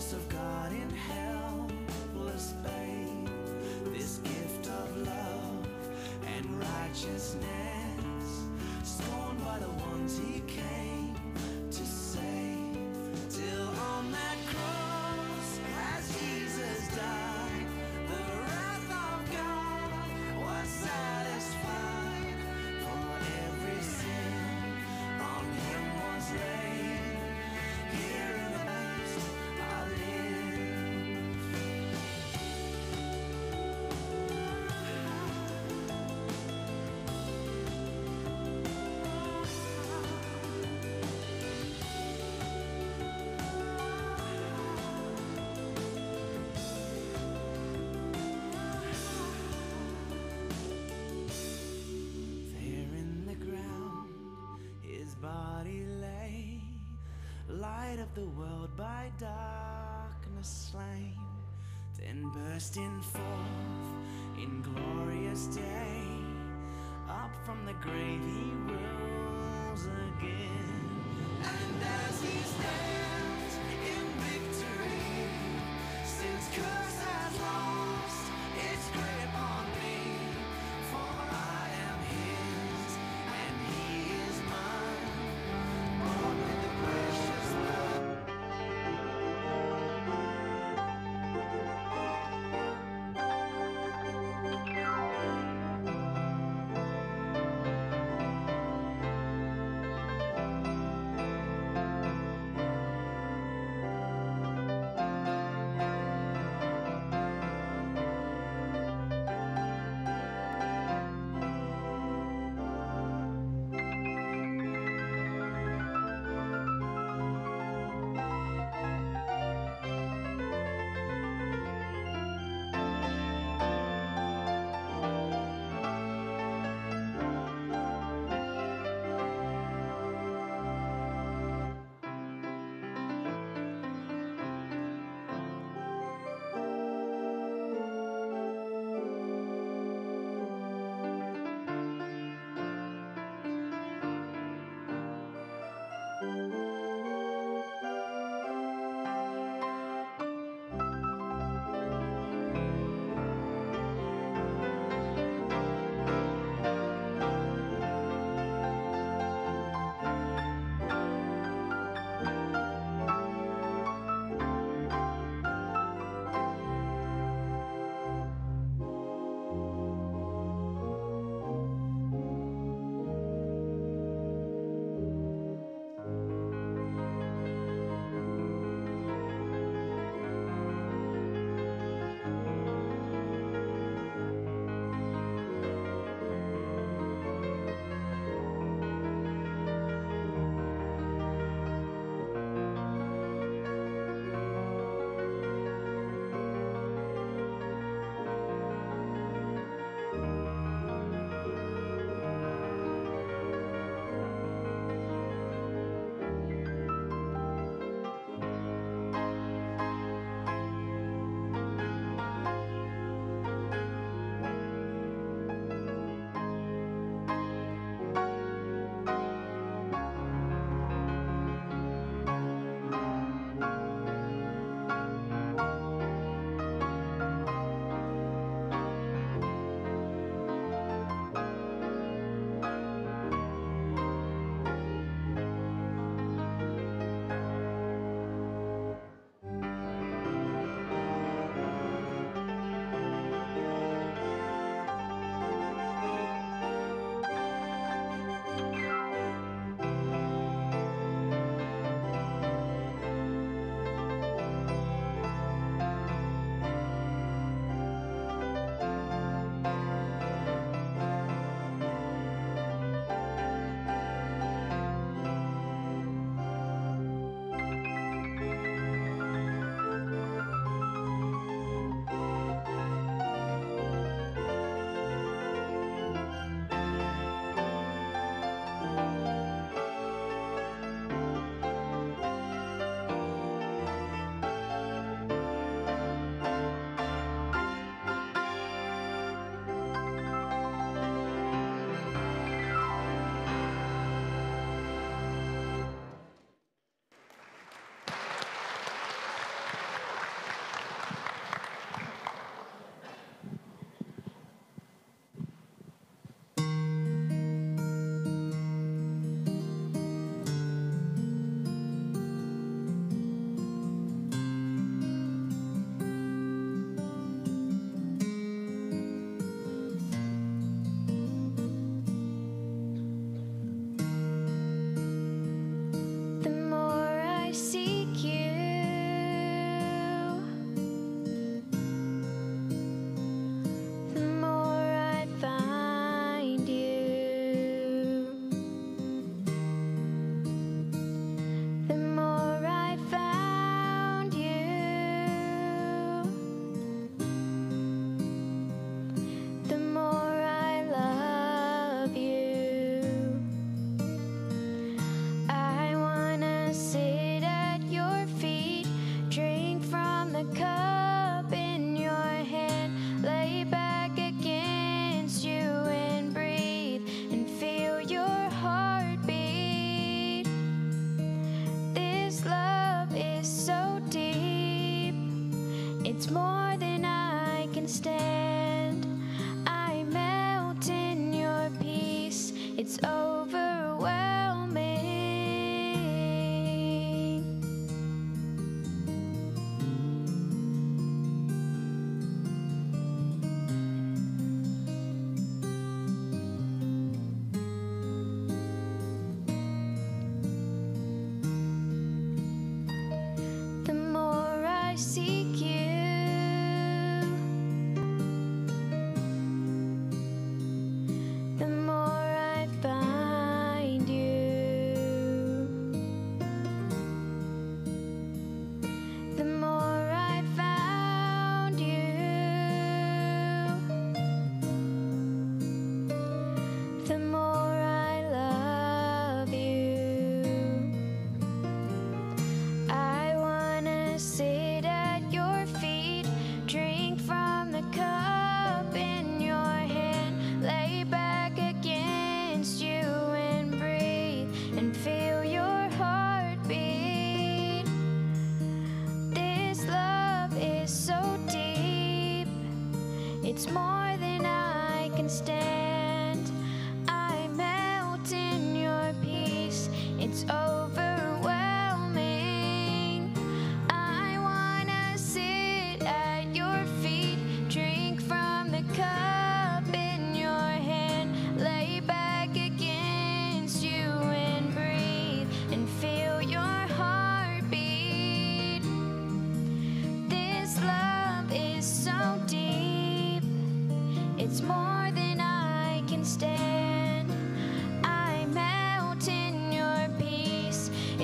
voice of God in helpless babe, this gift of love and righteousness, scorned by the ones he came to save. Till on that cross, as Jesus died, the wrath of God was satisfied. For every sin on him was laid. Here in Christ I live. There in the ground his body lay, light of the world by darkness slain. Then bursting forth in glorious day, up from the grave he rose again. And as he stands in victory, since curse has lost its grip on me, for I am his and he is mine, bought with the precious blood.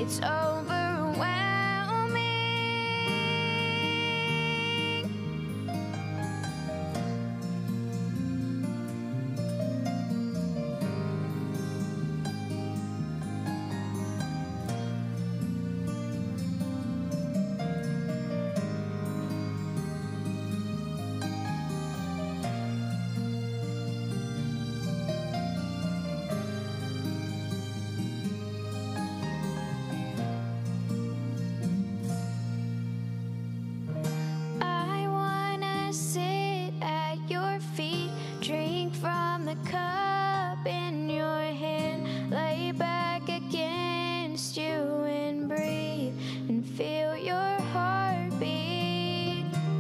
it's overwhelming. I wanna sit at your feet, drink from the cup in your hand, lay back against you and breathe and feel your heartbeat.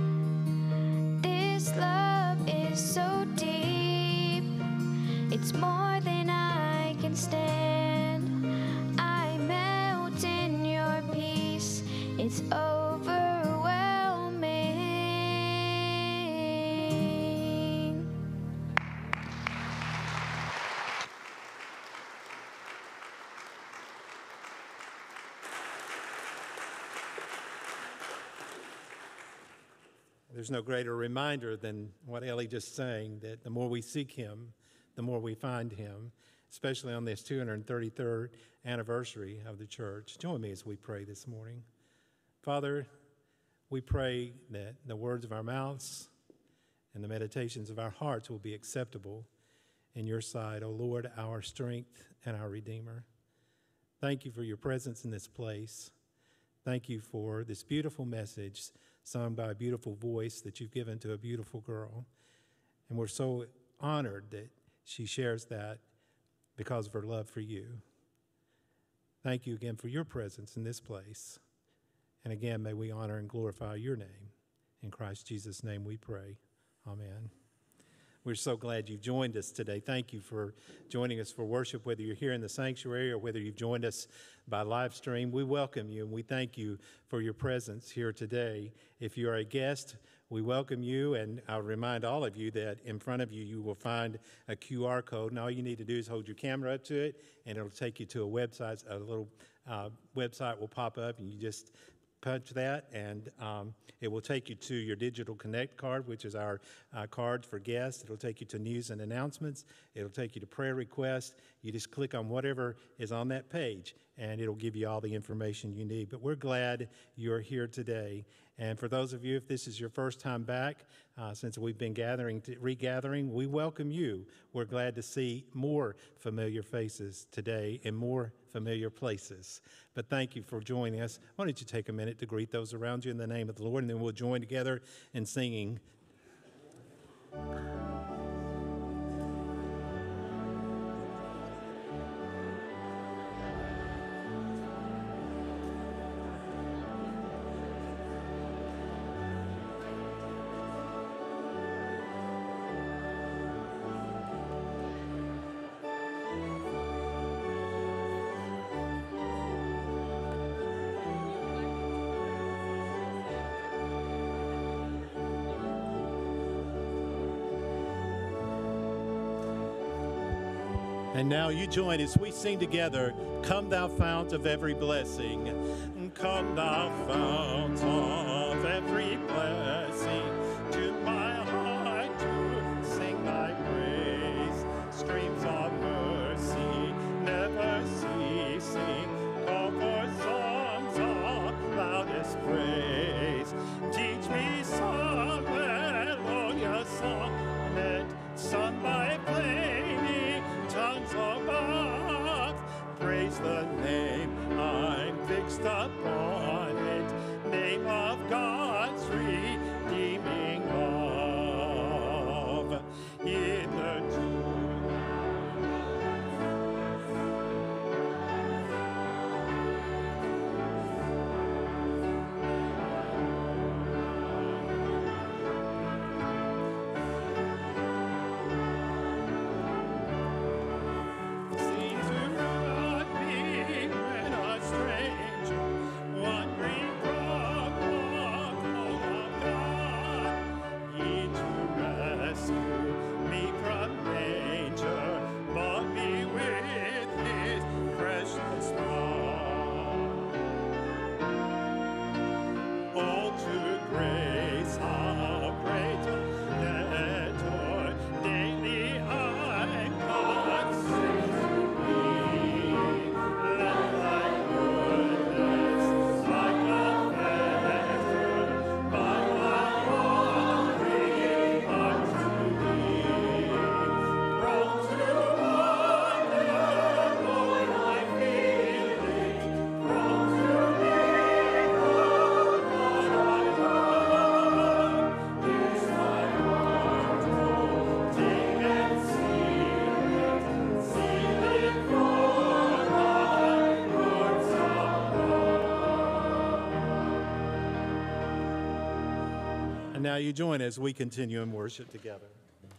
This love is so deep, it's more than I can stand. I melt in your peace, it's overwhelming. There's no greater reminder than what Ellie just sang, that the more we seek him, the more we find him, especially on this 233rd anniversary of the church. Join me as we pray this morning. Father, we pray that the words of our mouths and the meditations of our hearts will be acceptable in your sight, O Lord, our strength and our Redeemer. Thank you for your presence in this place. Thank you for this beautiful message sung by a beautiful voice that you've given to a beautiful girl. And we're so honored that she shares that because of her love for you. Thank you again for your presence in this place. And again, may we honor and glorify your name. In Christ Jesus' name we pray. Amen. We're so glad you've joined us today. Thank you for joining us for worship, whether you're here in the sanctuary or whether you've joined us by live stream. We welcome you and we thank you for your presence here today. If you're a guest, we welcome you, and I'll remind all of you that in front of you, you will find a QR code, and all you need to do is hold your camera up to it, and it'll take you to a website. A little website will pop up, and you just punch that, and it will take you to your Digital Connect card, which is our card for guests. It'll take you to news and announcements. It'll take you to prayer requests. You just click on whatever is on that page, and it'll give you all the information you need. But we're glad you're here today. And for those of you, if this is your first time back, since we've been regathering, we welcome you. We're glad to see more familiar faces today in more familiar places. But thank you for joining us. Why don't you take a minute to greet those around you in the name of the Lord, and then we'll join together in singing. And now you join as we sing together, "Come thou fount of every blessing." Come thou fount of every blessing, to my heart to sing thy praise. Streams of mercy never ceasing, call for songs of loudest praise. Teach me some melodious sonnet, sung by flaming tongues above. Praise the name I'm fixed upon it, name of God's redeeming love. In the And now you join as we continue in worship together.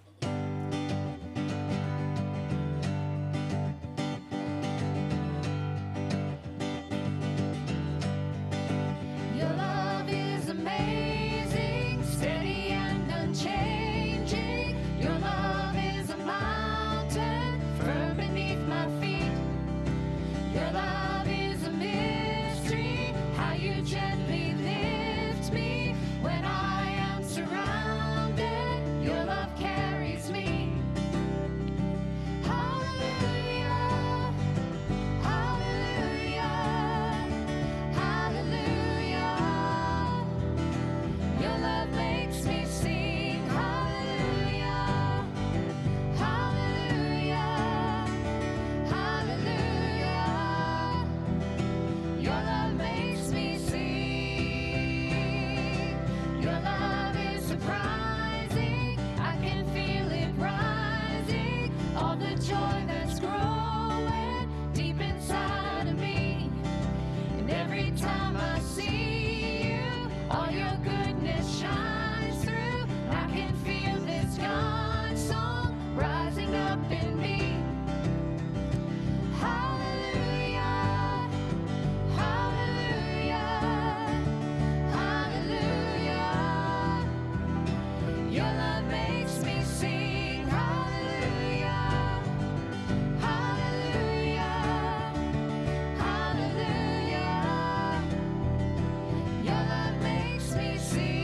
Your love is amazing, steady and unchanging. Your love is a mountain firm beneath my feet. Your love is a mystery, how you gently lift me when I am surrounded. Your love carries me. Hallelujah, hallelujah, hallelujah. Your love makes me sing. Hallelujah, hallelujah, hallelujah. Your love makes me sing. Your love is surprising. I can feel it rising. All the joy that's growing deep inside of me. And every time I see you, all your goodness shines through. I can feel this God song rising up in me. Hallelujah, hallelujah, hallelujah. Your love makes me sing. Hallelujah, hallelujah, hallelujah. Your love makes me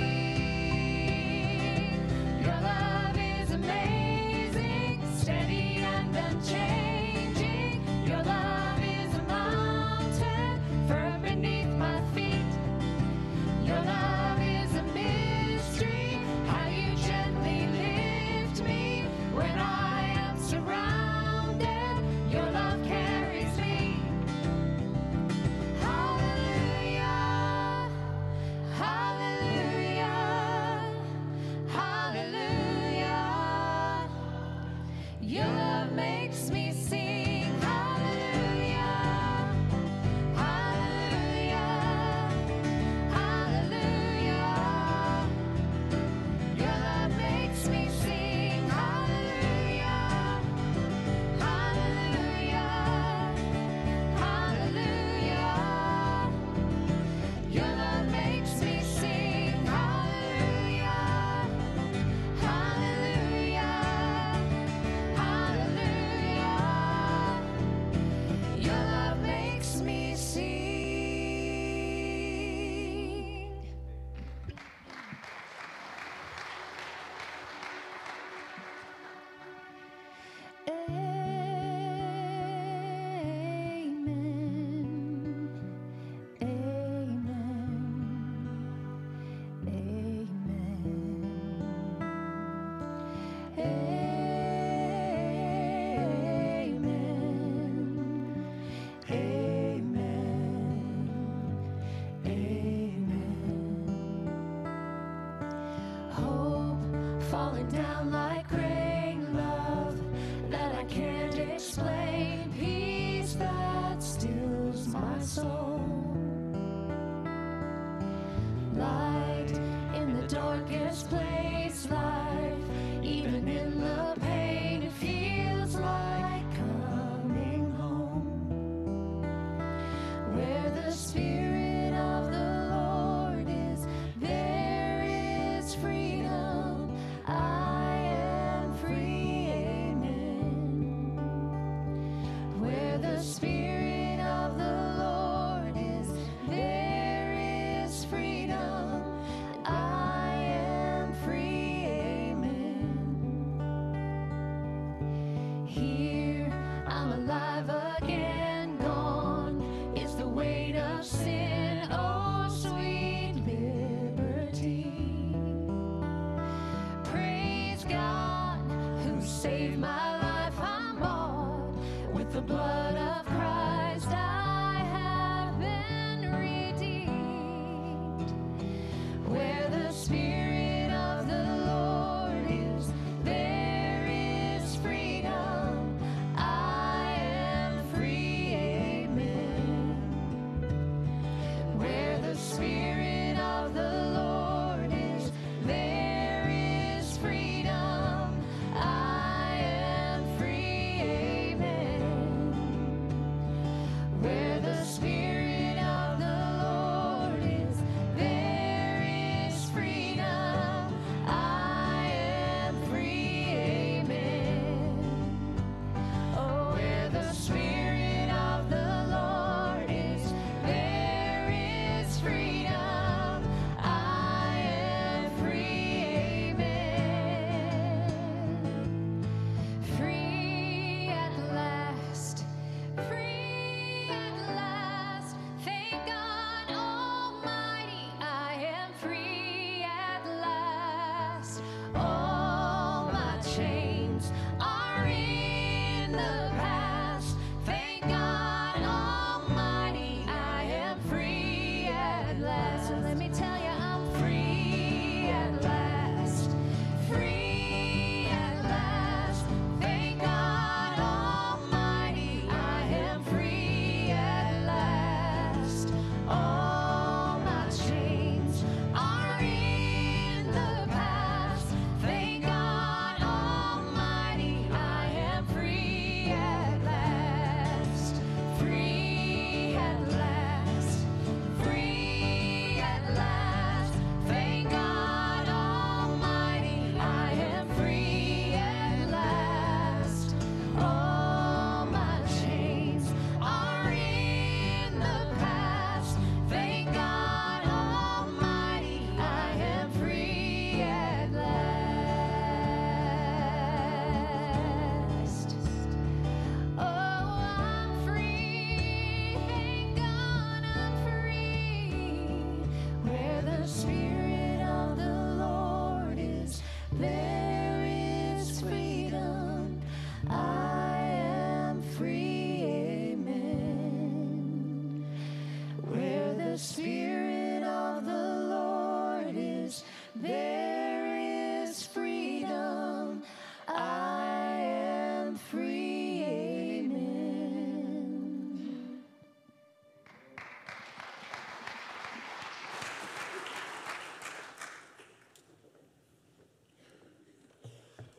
sing. Your love is amazing, steady and unchanging. Your love is a mountain firm beneath my feet. Your love is a mystery, how you gently lift me when I am surrounded. Your love carries me. Hallelujah, hallelujah, hallelujah. Your love makes me sing. Hallelujah, hallelujah, hallelujah. Your love makes me sing. Hallelujah, hallelujah, hallelujah. Your love makes me sing. Hallelujah, hallelujah, hallelujah. Your love makes me sing. Hope falling down like rain, love that I can't explain, peace that stills my soul, light in the darkest place, life even in the pain, it feels like coming home, where the Spirit of the Lord is, there is freedom. I am free, amen. Where the Spirit of the Lord is, there is freedom. I am free, amen. Here I'm alive again, gone is the weight of sin. Oh, sweet liberty. Praise God who saved my life. I'm bought with the blood of Christ. I have been redeemed. Where the Spirit of the Lord is, there is freedom. I am free, amen. Where the Spirit of the Lord is, there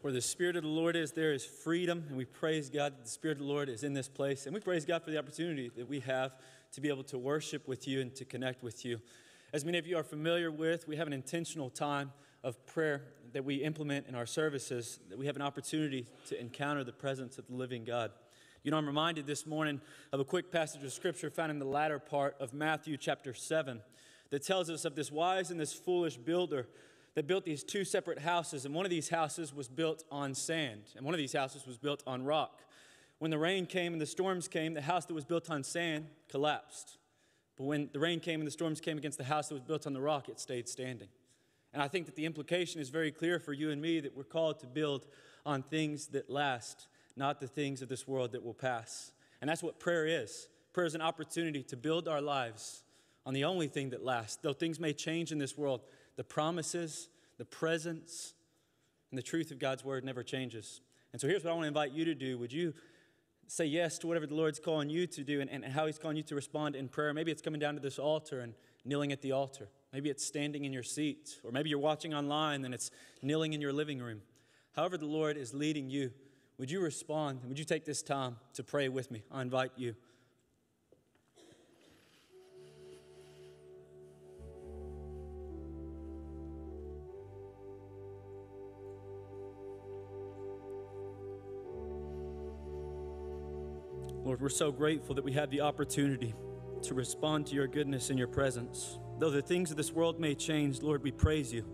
Where the Spirit of the Lord is, there is freedom, and we praise God that the Spirit of the Lord is in this place. And we praise God for the opportunity that we have to be able to worship with you and to connect with you. As many of you are familiar with, we have an intentional time of prayer that we implement in our services, that we have an opportunity to encounter the presence of the living God. You know, I'm reminded this morning of a quick passage of Scripture found in the latter part of Matthew chapter 7 that tells us of this wise and this foolish builder that built these two separate houses, and one of these houses was built on sand, and one of these houses was built on rock. When the rain came and the storms came, the house that was built on sand collapsed. But when the rain came and the storms came against the house that was built on the rock, it stayed standing. And I think that the implication is very clear for you and me that we're called to build on things that last, not the things of this world that will pass. And that's what prayer is. Prayer is an opportunity to build our lives on the only thing that lasts. Though things may change in this world, the promises, the presence, and the truth of God's word never changes. And so here's what I want to invite you to do. Would you say yes to whatever the Lord's calling you to do and how he's calling you to respond in prayer? Maybe it's coming down to this altar and kneeling at the altar. Maybe it's standing in your seat. Or maybe you're watching online and it's kneeling in your living room. However the Lord is leading you, would you respond? And would you take this time to pray with me? I invite you. Lord, we're so grateful that we have the opportunity to respond to your goodness and your presence. Though the things of this world may change, Lord, we praise you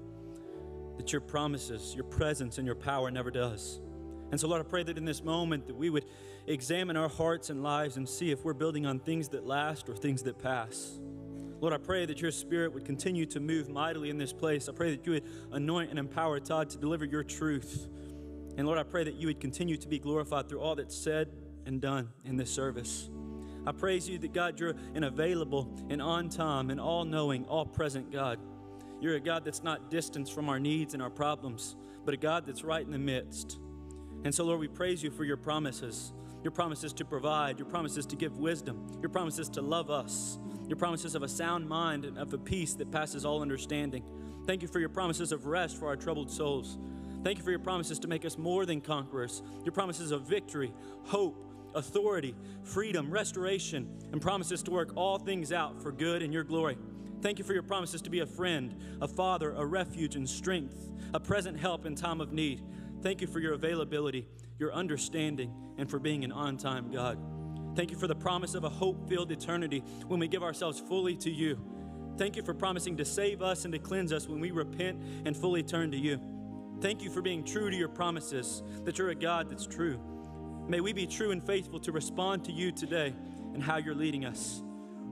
that your promises, your presence, and your power never does. And so, Lord, I pray that in this moment that we would examine our hearts and lives and see if we're building on things that last or things that pass. Lord, I pray that your Spirit would continue to move mightily in this place. I pray that you would anoint and empower Todd to deliver your truth. And Lord, I pray that you would continue to be glorified through all that's said and done in this service. I praise you that, God, you're an available and on time and all-knowing, all-present God. You're a God that's not distant from our needs and our problems, but a God that's right in the midst. And so, Lord, we praise you for your promises to provide, your promises to give wisdom, your promises to love us, your promises of a sound mind and of a peace that passes all understanding. Thank you for your promises of rest for our troubled souls. Thank you for your promises to make us more than conquerors, your promises of victory, hope, authority, freedom, restoration, and promises to work all things out for good and your glory. Thank you for your promises to be a friend, a father, a refuge and strength, a present help in time of need. Thank you for your availability, your understanding, and for being an on-time God. Thank you for the promise of a hope-filled eternity when we give ourselves fully to you. Thank you for promising to save us and to cleanse us when we repent and fully turn to you. Thank you for being true to your promises, that you're a God that's true. May we be true and faithful to respond to you today and how you're leading us.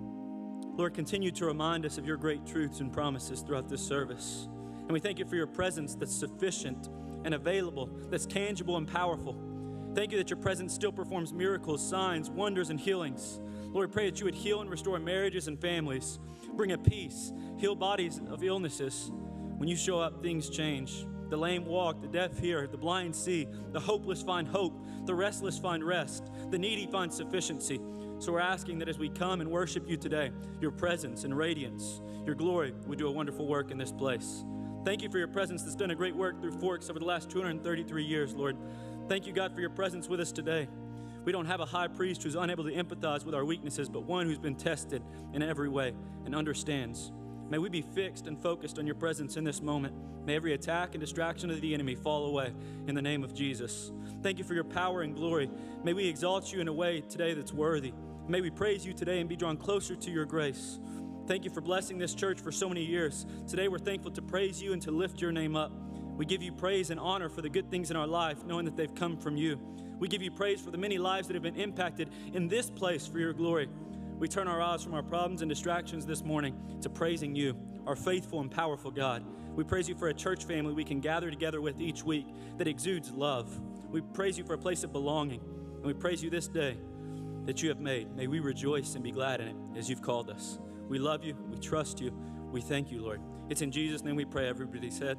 Lord, continue to remind us of your great truths and promises throughout this service. And we thank you for your presence that's sufficient and available, that's tangible and powerful. Thank you that your presence still performs miracles, signs, wonders, and healings. Lord, we pray that you would heal and restore marriages and families, bring a peace, heal bodies of illnesses. When you show up, things change. The lame walk, the deaf hear, the blind see, the hopeless find hope, the restless find rest, the needy find sufficiency. So we're asking that as we come and worship you today, your presence and radiance, your glory would do a wonderful work in this place. Thank you for your presence that's done a great work through Forks over the last 233 years, Lord. Thank you, God, for your presence with us today. We don't have a high priest who's unable to empathize with our weaknesses, but one who's been tested in every way and understands. May we be fixed and focused on your presence in this moment. May every attack and distraction of the enemy fall away in the name of Jesus. Thank you for your power and glory. May we exalt you in a way today that's worthy. May we praise you today and be drawn closer to your grace. Thank you for blessing this church for so many years. Today we're thankful to praise you and to lift your name up. We give you praise and honor for the good things in our life, knowing that they've come from you. We give you praise for the many lives that have been impacted in this place for your glory. We turn our eyes from our problems and distractions this morning to praising you, our faithful and powerful God. We praise you for a church family we can gather together with each week that exudes love. We praise you for a place of belonging, and we praise you this day that you have made. May we rejoice and be glad in it as you've called us. We love you. We trust you. We thank you, Lord. It's in Jesus' name we pray. Everybody said,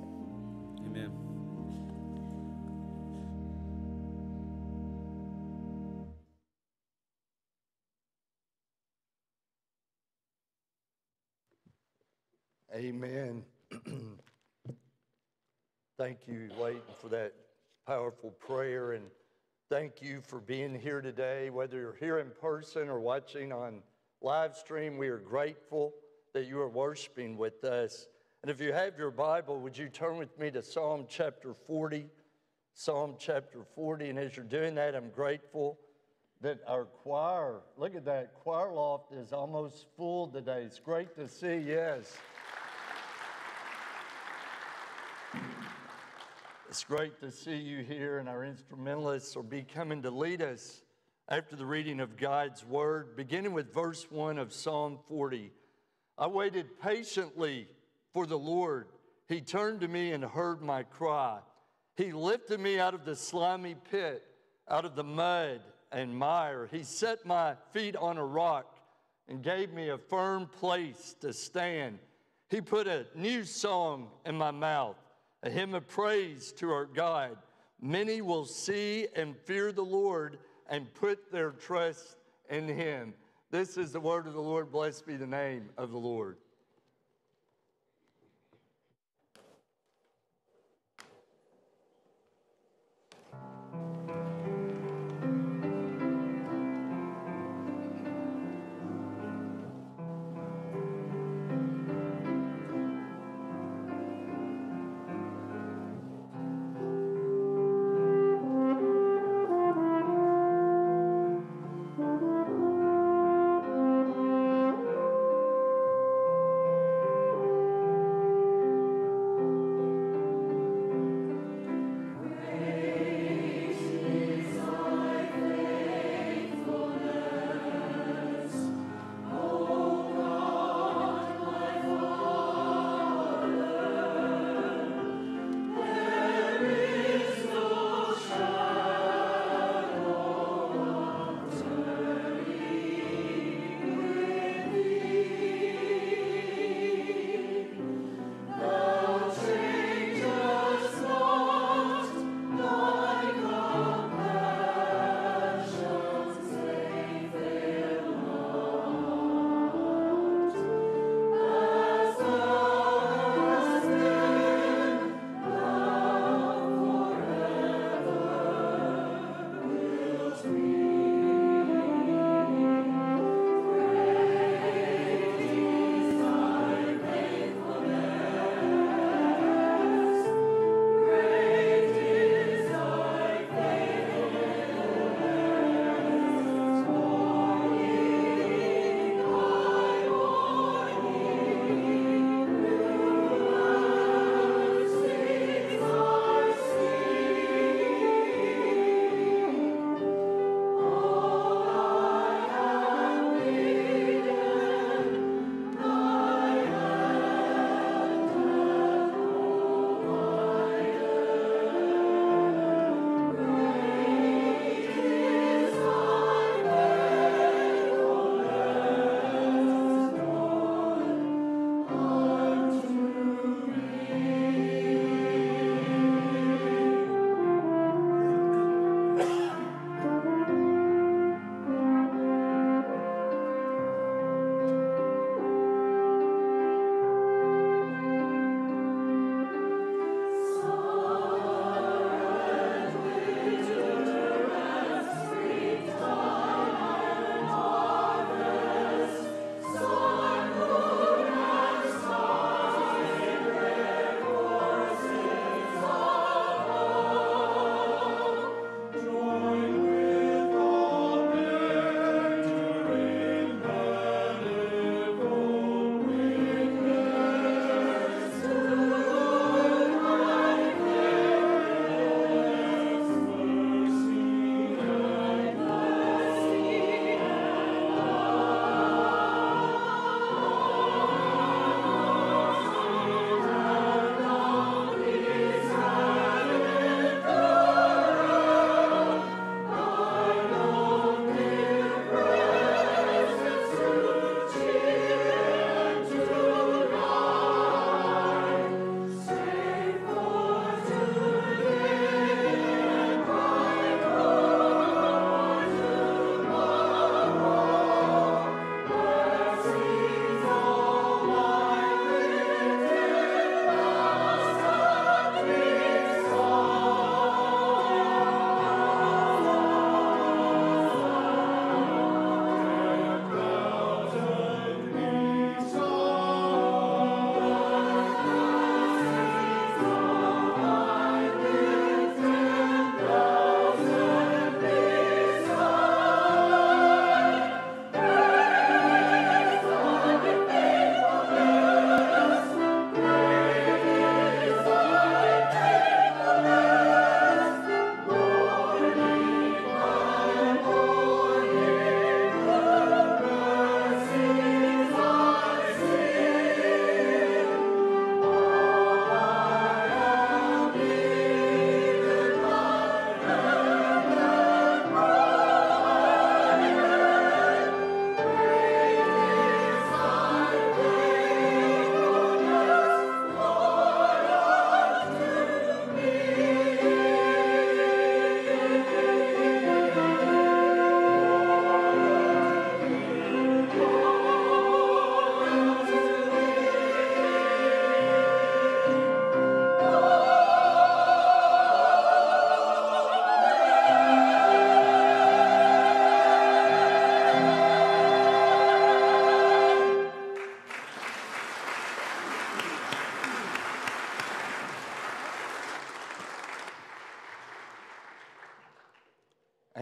amen. Amen. Thank you, Wade, for that powerful prayer. And thank you for being here today. Whether you're here in person or watching on live stream, we are grateful that you are worshiping with us. And if you have your Bible, would you turn with me to Psalm chapter 40? Psalm chapter 40. And as you're doing that, I'm grateful that our choir, look at that, choir loft is almost full today. It's great to see, yes. It's great to see you here, and our instrumentalists will be coming to lead us after the reading of God's word, beginning with verse 1 of Psalm 40. I waited patiently for the Lord. He turned to me and heard my cry. He lifted me out of the slimy pit, out of the mud and mire. He set my feet on a rock and gave me a firm place to stand. He put a new song in my mouth, a hymn of praise to our God. Many will see and fear the Lord and put their trust in him. This is the word of the Lord. Blessed be the name of the Lord.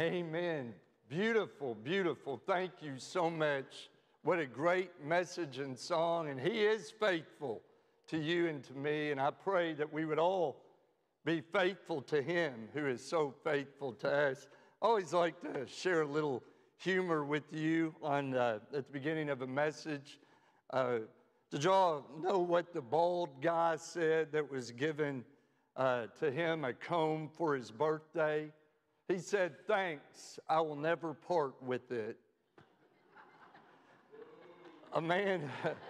Amen. Beautiful, beautiful. Thank you so much. What a great message and song. And He is faithful to you and to me. And I pray that we would all be faithful to Him who is so faithful to us. I always like to share a little humor with you at the beginning of a message. Did y'all know what the bald guy said that was given to him a comb for his birthday? He said, "Thanks, I will never part with it." A man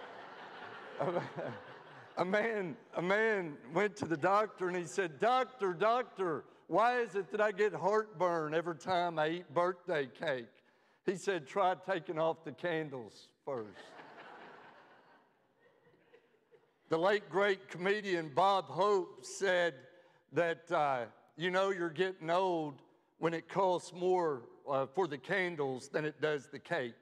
went to the doctor and he said, Doctor, why is it that I get heartburn every time I eat birthday cake?" He said, "Try taking off the candles first." The late, great comedian Bob Hope said that, you're getting old when it costs more for the candles than it does the cake.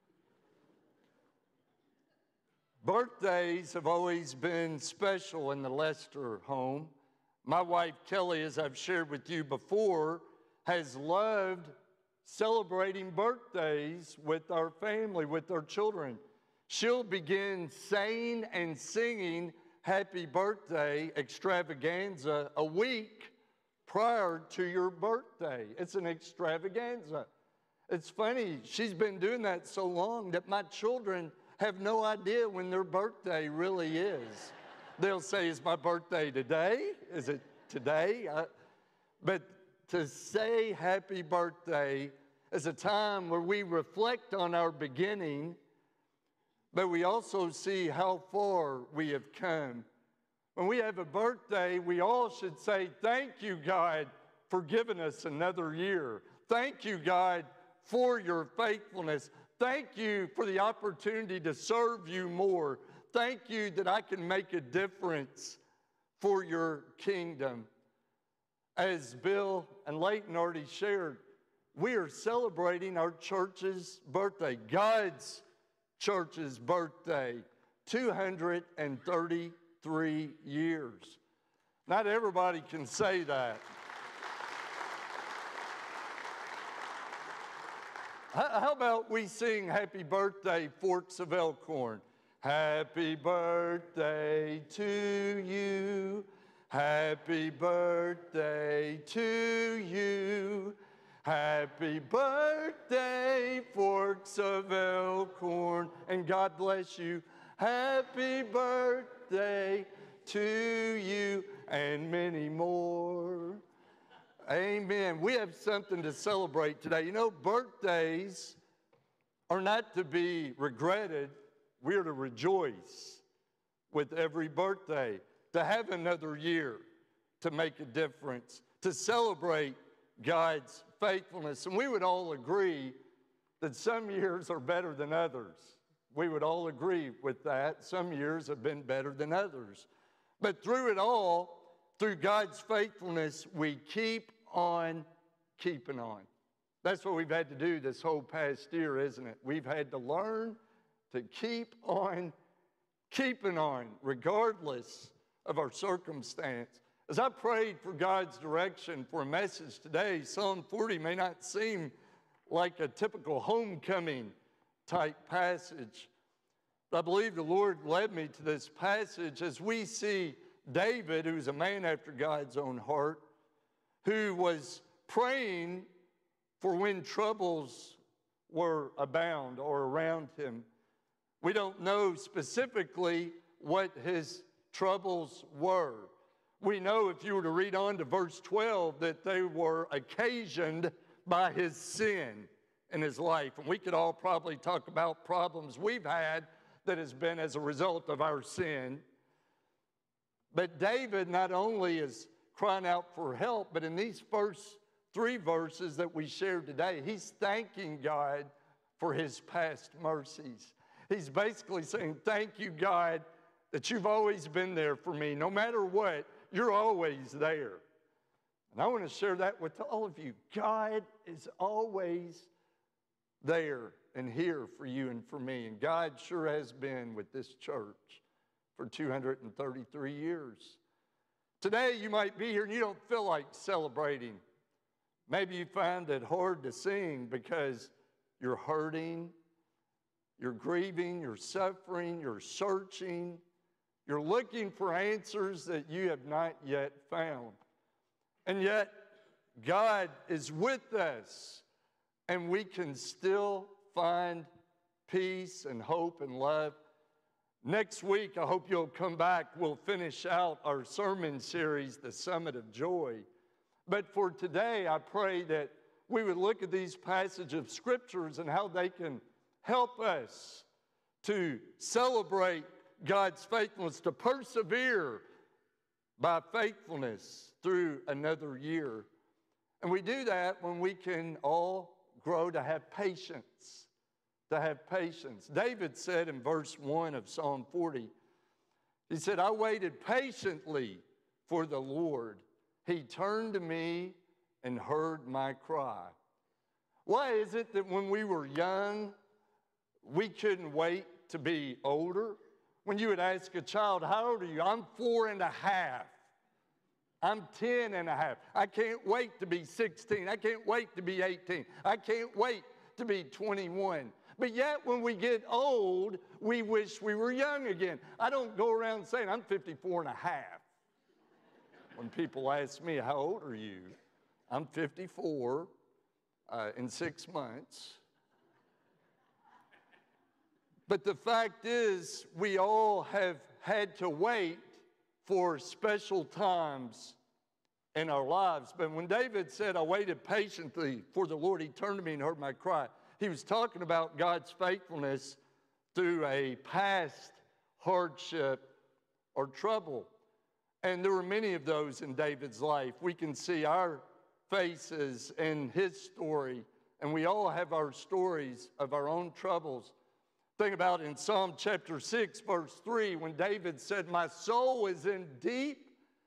Birthdays have always been special in the Lester home. My wife, Kelly, as I've shared with you before, has loved celebrating birthdays with our family, with our children. She'll begin saying and singing happy birthday extravaganza a week prior to your birthday. It's an extravaganza. It's funny, she's been doing that so long that my children have no idea when their birthday really is. They'll say, "Is my birthday today? Is it today?" But to say happy birthday is a time where we reflect on our beginning, but we also see how far we have come. When we have a birthday, we all should say, "Thank you, God, for giving us another year. Thank you, God, for your faithfulness. Thank you for the opportunity to serve you more. Thank you that I can make a difference for your kingdom." As Bill and Leighton already shared, we are celebrating our church's birthday, God's church's birthday, 233 years. Not everybody can say that. How about we sing Happy Birthday, Forks of Elkhorn? Happy birthday to you. Happy birthday to you. Happy birthday, Forks of Elkhorn. And God bless you. Happy birthday to you, and many more. Amen. We have something to celebrate today. You know, birthdays are not to be regretted. We are to rejoice with every birthday, to have another year, to make a difference, to celebrate God's faithfulness. And we would all agree that some years are better than others. We would all agree with that. Some years have been better than others. But through it all, through God's faithfulness, we keep on keeping on. That's what we've had to do this whole past year, isn't it? We've had to learn to keep on keeping on, regardless of our circumstance. As I prayed for God's direction for a message today, Psalm 40 may not seem like a typical homecoming type passage, but I believe the Lord led me to this passage as we see David, who's a man after God's own heart, who was praying for when troubles were abound or around him. We don't know specifically what his troubles were. We know, if you were to read on to verse 12, that they were occasioned by his sin in his life. And we could all probably talk about problems we've had that has been as a result of our sin. But David not only is crying out for help, but in these first 3 verses that we shared today, he's thanking God for his past mercies. He's basically saying, "Thank you, God, that you've always been there for me. No matter what, you're always there." And I want to share that with all of you. God is always there and here for you and for me. And God sure has been with this church for 233 years. Today you might be here and you don't feel like celebrating Maybe you find it hard to sing because you're hurting, you're grieving, you're suffering, you're searching, you're looking for answers that you have not yet found. And yet, God is with us, and we can still find peace and hope and love. Next week, I hope you'll come back. We'll finish out our sermon series, The Summit of Joy. But for today, I pray that we would look at these passages of scriptures and how they can help us to celebrate God's faithfulness, to persevere by faithfulness through another year. And we do that when we can all grow to have patience. To have patience. David said in verse 1 of Psalm 40, he said, I waited patiently for the Lord. He turned to me and heard my cry. Why is it that when we were young, we couldn't wait to be older? When you would ask a child, how old are you? I'm 4 and a half. I'm 10 and a half. I can't wait to be 16. I can't wait to be 18. I can't wait to be 21. But yet when we get old, we wish we were young again. I don't go around saying I'm 54 and a half. When people ask me, how old are you? I'm 54 in 6 months. But the fact is, we all have had to wait for special times in our lives. But when David said, I waited patiently for the Lord, he turned to me and heard my cry. He was talking about God's faithfulness through a past hardship or trouble. And there were many of those in David's life. We can see our faces in his story, and we all have our stories of our own troubles. Think about in Psalm chapter 6, verse 3, when David said, my soul is in deep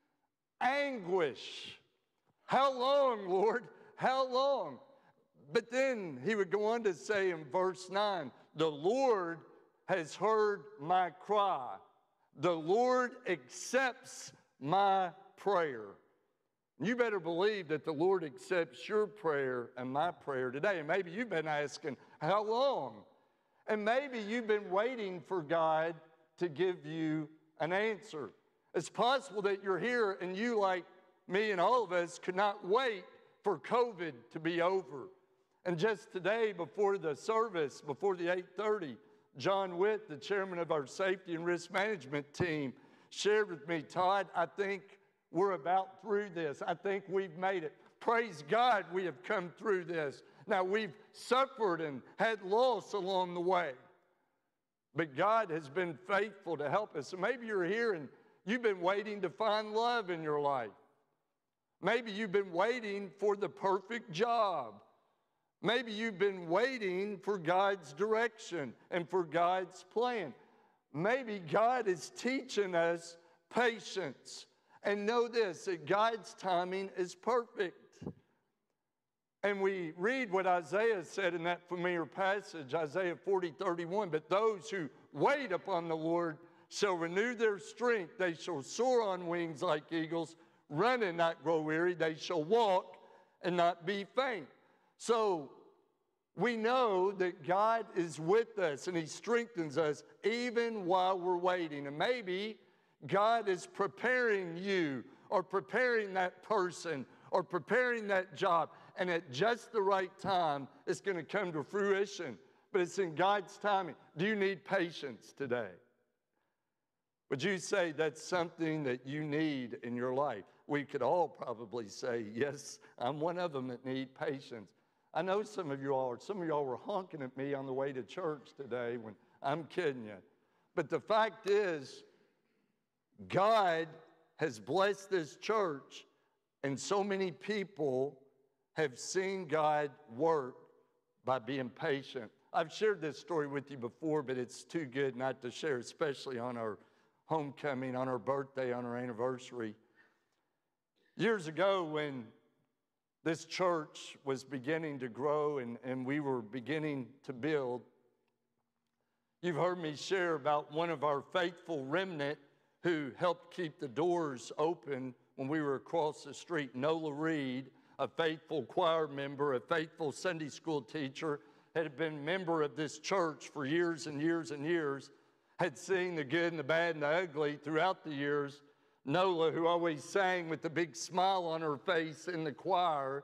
anguish. How long, Lord? How long? But then he would go on to say in verse 9, the Lord has heard my cry. The Lord accepts my prayer. You better believe that the Lord accepts your prayer and my prayer today. And maybe you've been asking, how long? And maybe you've been waiting for God to give you an answer. It's possible that you're here and you, like me and all of us, could not wait for COVID to be over. And just today, before the service, before the 8:30, John Witt, the chairman of our safety and risk management team, shared with me, Todd, I think we're about through this. I think we've made it. Praise God, we have come through this. Now, we've suffered and had loss along the way, but God has been faithful to help us. So maybe you're here and you've been waiting to find love in your life. Maybe you've been waiting for the perfect job. Maybe you've been waiting for God's direction and for God's plan. Maybe God is teaching us patience. And know this, that God's timing is perfect. And we read what Isaiah said in that familiar passage, Isaiah 40:31. But those who wait upon the Lord shall renew their strength. They shall soar on wings like eagles, run and not grow weary. They shall walk and not be faint. So we know that God is with us and He strengthens us even while we're waiting. And maybe God is preparing you or preparing that person or preparing that job. And at just the right time, it's going to come to fruition. But it's in God's timing. Do you need patience today? Would you say that's something that you need in your life? We could all probably say, yes, I'm one of them that need patience. I know some of you all were honking at me on the way to church today when I'm kidding you. But the fact is, God has blessed this church, and so many people have seen God work by being patient. I've shared this story with you before, but it's too good not to share, especially on our homecoming, on our birthday, on our anniversary. Years ago, when this church was beginning to grow and we were beginning to build, you've heard me share about one of our faithful remnant who helped keep the doors open when we were across the street, Nola Reed, a faithful choir member, a faithful Sunday school teacher, had been a member of this church for years and years and years, had seen the good and the bad and the ugly throughout the years. Nola, who always sang with a big smile on her face in the choir,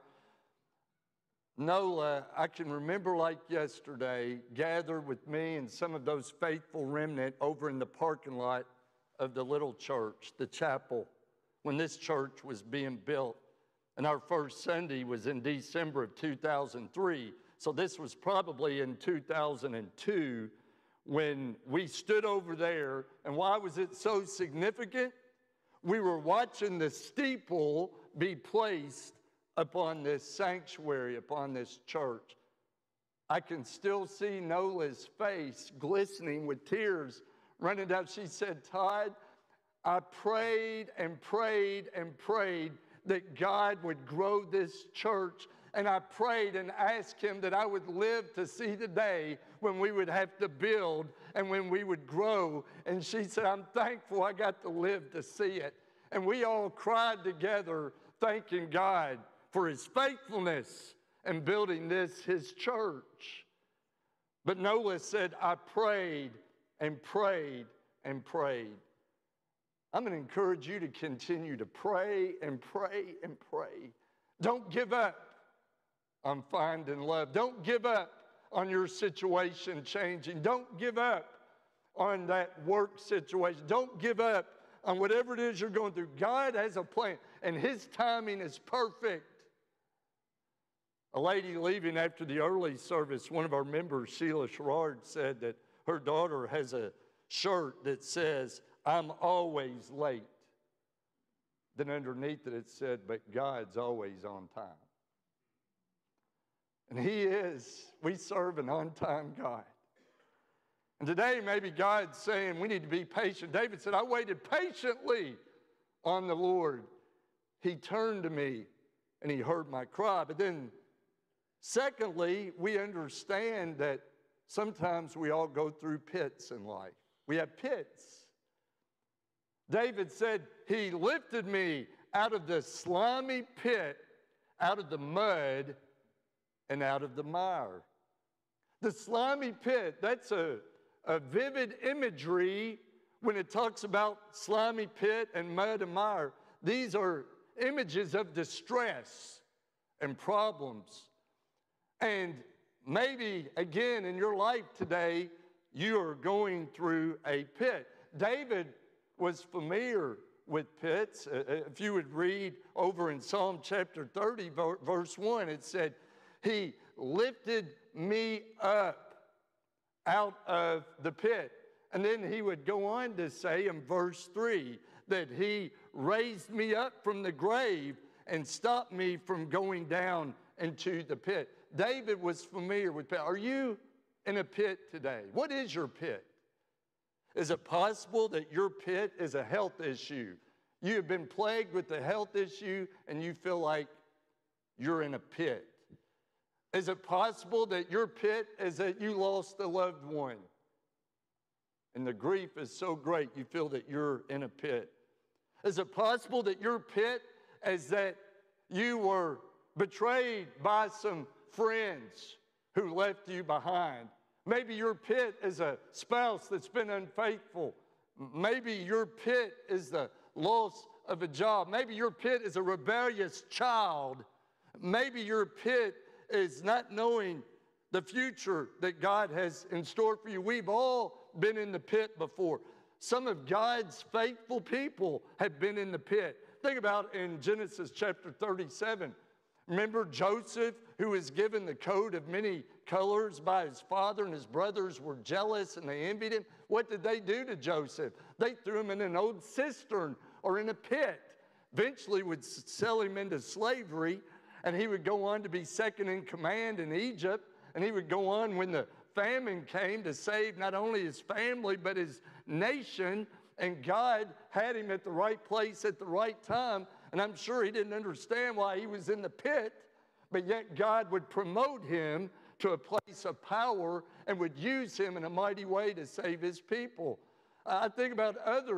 Nola, I can remember like yesterday, gathered with me and some of those faithful remnant over in the parking lot of the little church, the chapel, when this church was being built. And our first Sunday was in December of 2003. So this was probably in 2002 when we stood over there. And why was it so significant? We were watching the steeple be placed upon this sanctuary, upon this church. I can still see Nola's face glistening with tears running down. She said, Todd, I prayed and prayed and prayed that God would grow this church. And I prayed and asked him that I would live to see the day when we would have to build and when we would grow. And she said, I'm thankful I got to live to see it. And we all cried together, thanking God for his faithfulness in building this, his church. But Nola said, I prayed and prayed and prayed. I'm going to encourage you to continue to pray and pray and pray. Don't give up on finding love. Don't give up on your situation changing. Don't give up on that work situation. Don't give up on whatever it is you're going through. God has a plan, and his timing is perfect. A lady leaving after the early service, one of our members, Sheila Sherrard, said that her daughter has a shirt that says, I'm always late. Then underneath it said, but God's always on time. And he is. We serve an on-time God. And today maybe God's saying we need to be patient. David said, I waited patiently on the Lord. He turned to me and he heard my cry. But then secondly, we understand that sometimes we all go through pits in life. We have pits. David said, he lifted me out of the slimy pit, out of the mud, and out of the mire. The slimy pit, that's a vivid imagery when it talks about slimy pit and mud and mire. These are images of distress and problems. And maybe, again, in your life today, you are going through a pit. David was familiar with pits. If you would read over in Psalm chapter 30, verse 1, it said, he lifted me up out of the pit. And then he would go on to say in verse 3 that he raised me up from the grave and stopped me from going down into the pit. David was familiar with pit. Are you in a pit today? What is your pit? Is it possible that your pit is a health issue? You have been plagued with a health issue and you feel like you're in a pit. Is it possible that your pit is that you lost a loved one and the grief is so great you feel that you're in a pit? Is it possible that your pit is that you were betrayed by some friends who left you behind? Maybe your pit is a spouse that's been unfaithful. Maybe your pit is the loss of a job. Maybe your pit is a rebellious child. Maybe your pit is not knowing the future that God has in store for you. We've all been in the pit before. Some of God's faithful people have been in the pit. Think about in Genesis chapter 37. Remember Joseph, who was given the coat of many colors by his father, and his brothers were jealous and they envied him. What did they do to Joseph? They threw him in an old cistern or in a pit. Eventually would sell him into slavery, and he would go on to be second in command in Egypt, and he would go on when the famine came to save not only his family but his nation, and God had him at the right place at the right time. And I'm sure he didn't understand why he was in the pit, but yet God would promote him to a place of power and would use him in a mighty way to save his people. I think about others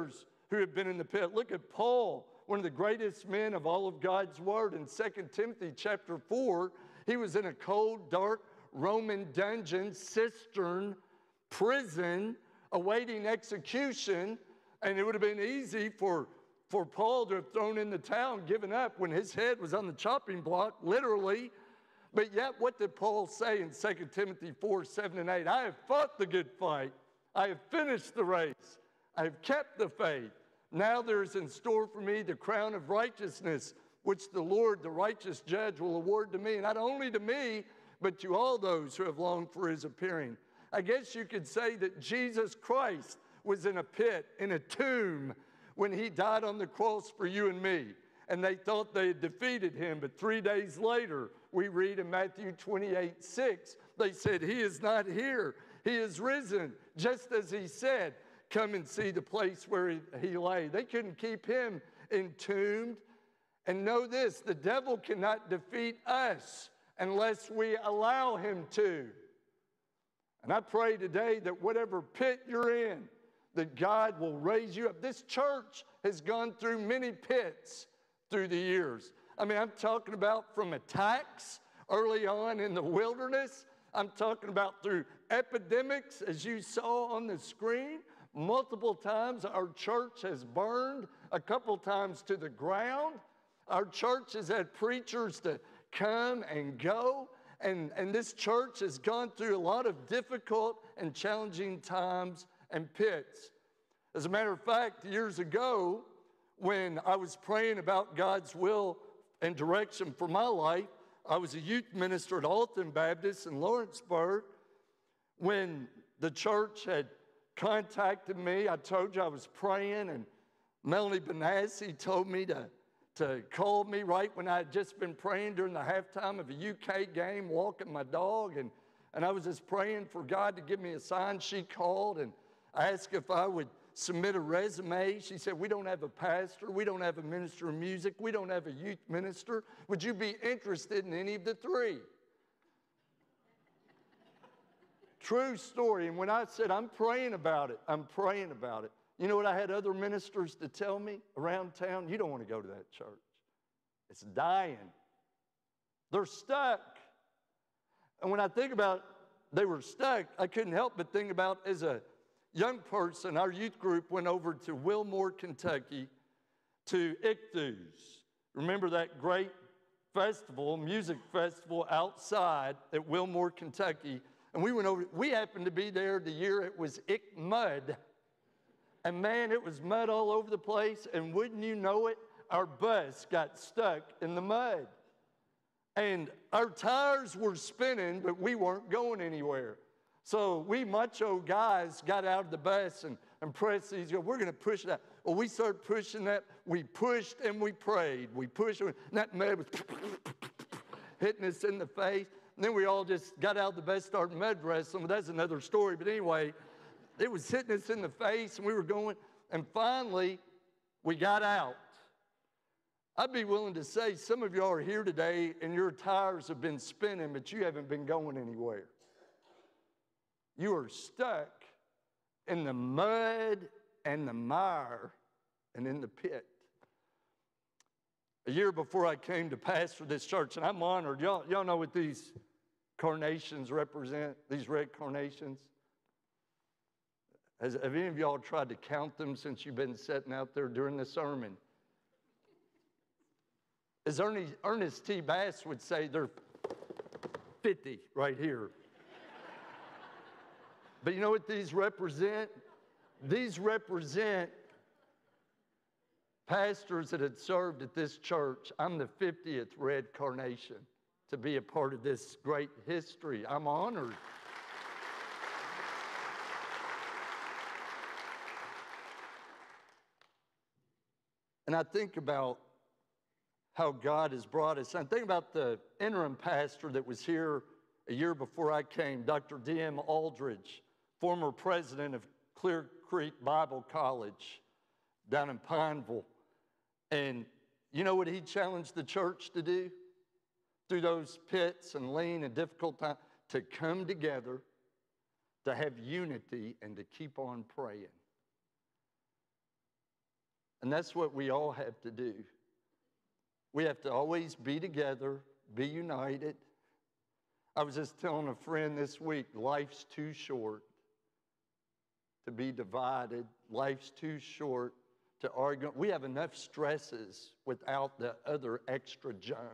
who had been in the pit. Look at Paul, one of the greatest men of all of God's word. In 2 Timothy chapter 4, he was in a cold, dark Roman dungeon, cistern, prison, awaiting execution. And it would have been easy for Paul to have thrown in the towel and given up when his head was on the chopping block, literally. But yet, what did Paul say in 2 Timothy 4, 7 and 8? I have fought the good fight. I have finished the race. I have kept the faith. Now there is in store for me the crown of righteousness, which the Lord, the righteous judge, will award to me. And not only to me, but to all those who have longed for his appearing. I guess you could say that Jesus Christ was in a pit, in a tomb, when he died on the cross for you and me. And they thought they had defeated him. But 3 days later, we read in Matthew 28, 6, they said, he is not here. He is risen, just as he said. Come and see the place where he lay. They couldn't keep him entombed. And know this, the devil cannot defeat us unless we allow him to. And I pray today that whatever pit you're in, that God will raise you up. This church has gone through many pits through the years. I mean, I'm talking about from attacks early on in the wilderness. I'm talking about through epidemics, as you saw on the screen. Multiple times our church has burned, a couple times to the ground. Our church has had preachers to come and go. And this church has gone through a lot of difficult and challenging times and pits. As a matter of fact, years ago, when I was praying about God's will and direction for my life, I was a youth minister at Alton Baptist in Lawrenceburg. When the church had contacted me, I told you I was praying, and Melanie Benassi told me to call me right when I had just been praying during the halftime of a UK game, walking my dog, and I was just praying for God to give me a sign. She called and asked if I would submit a resume. She said, we don't have a pastor, we don't have a minister of music, we don't have a youth minister. Would you be interested in any of the three? True story. And when I said, I'm praying about it, I'm praying about it. You know what I had other ministers to tell me around town? You don't want to go to that church. It's dying. They're stuck. And when I think about they were stuck, I couldn't help but think about, as a young person, our youth group went over to Wilmore, Kentucky, to Ichthus. Remember that great festival, music festival outside at Wilmore, Kentucky? And we went over, we happened to be there the year it was mud. And man, it was mud all over the place. And wouldn't you know it, our bus got stuck in the mud. And our tires were spinning, but we weren't going anywhere. So we macho guys got out of the bus and pressed these. We're going to push that. Well, we started pushing that. We pushed and we prayed. We pushed, and that mud was hitting us in the face. And then we all just got out of the bus, started mud wrestling. Well, that's another story. But anyway, it was hitting us in the face, and we were going. And finally, we got out. I'd be willing to say some of y'all are here today, and your tires have been spinning, but you haven't been going anywhere. You are stuck in the mud and the mire and in the pit. A year before I came to pastor this church, and I'm honored. Y'all know what these carnations represent, these red carnations? Have any of y'all tried to count them since you've been sitting out there during the sermon? As Ernest T. Bass would say, they're 50 right here. But you know what these represent? These represent pastors that had served at this church. I'm the 50th red carnation to be a part of this great history. I'm honored. And I think about how God has brought us. I think about the interim pastor that was here a year before I came, Dr. D.M. Aldridge, former president of Clear Creek Bible College down in Pineville. And you know what he challenged the church to do? Through those pits and lean and difficult times, to come together, to have unity, and to keep on praying. And that's what we all have to do. We have to always be together, be united. I was just telling a friend this week, life's too short to be divided. Life's too short to argue. We have enough stresses without the other extra junk.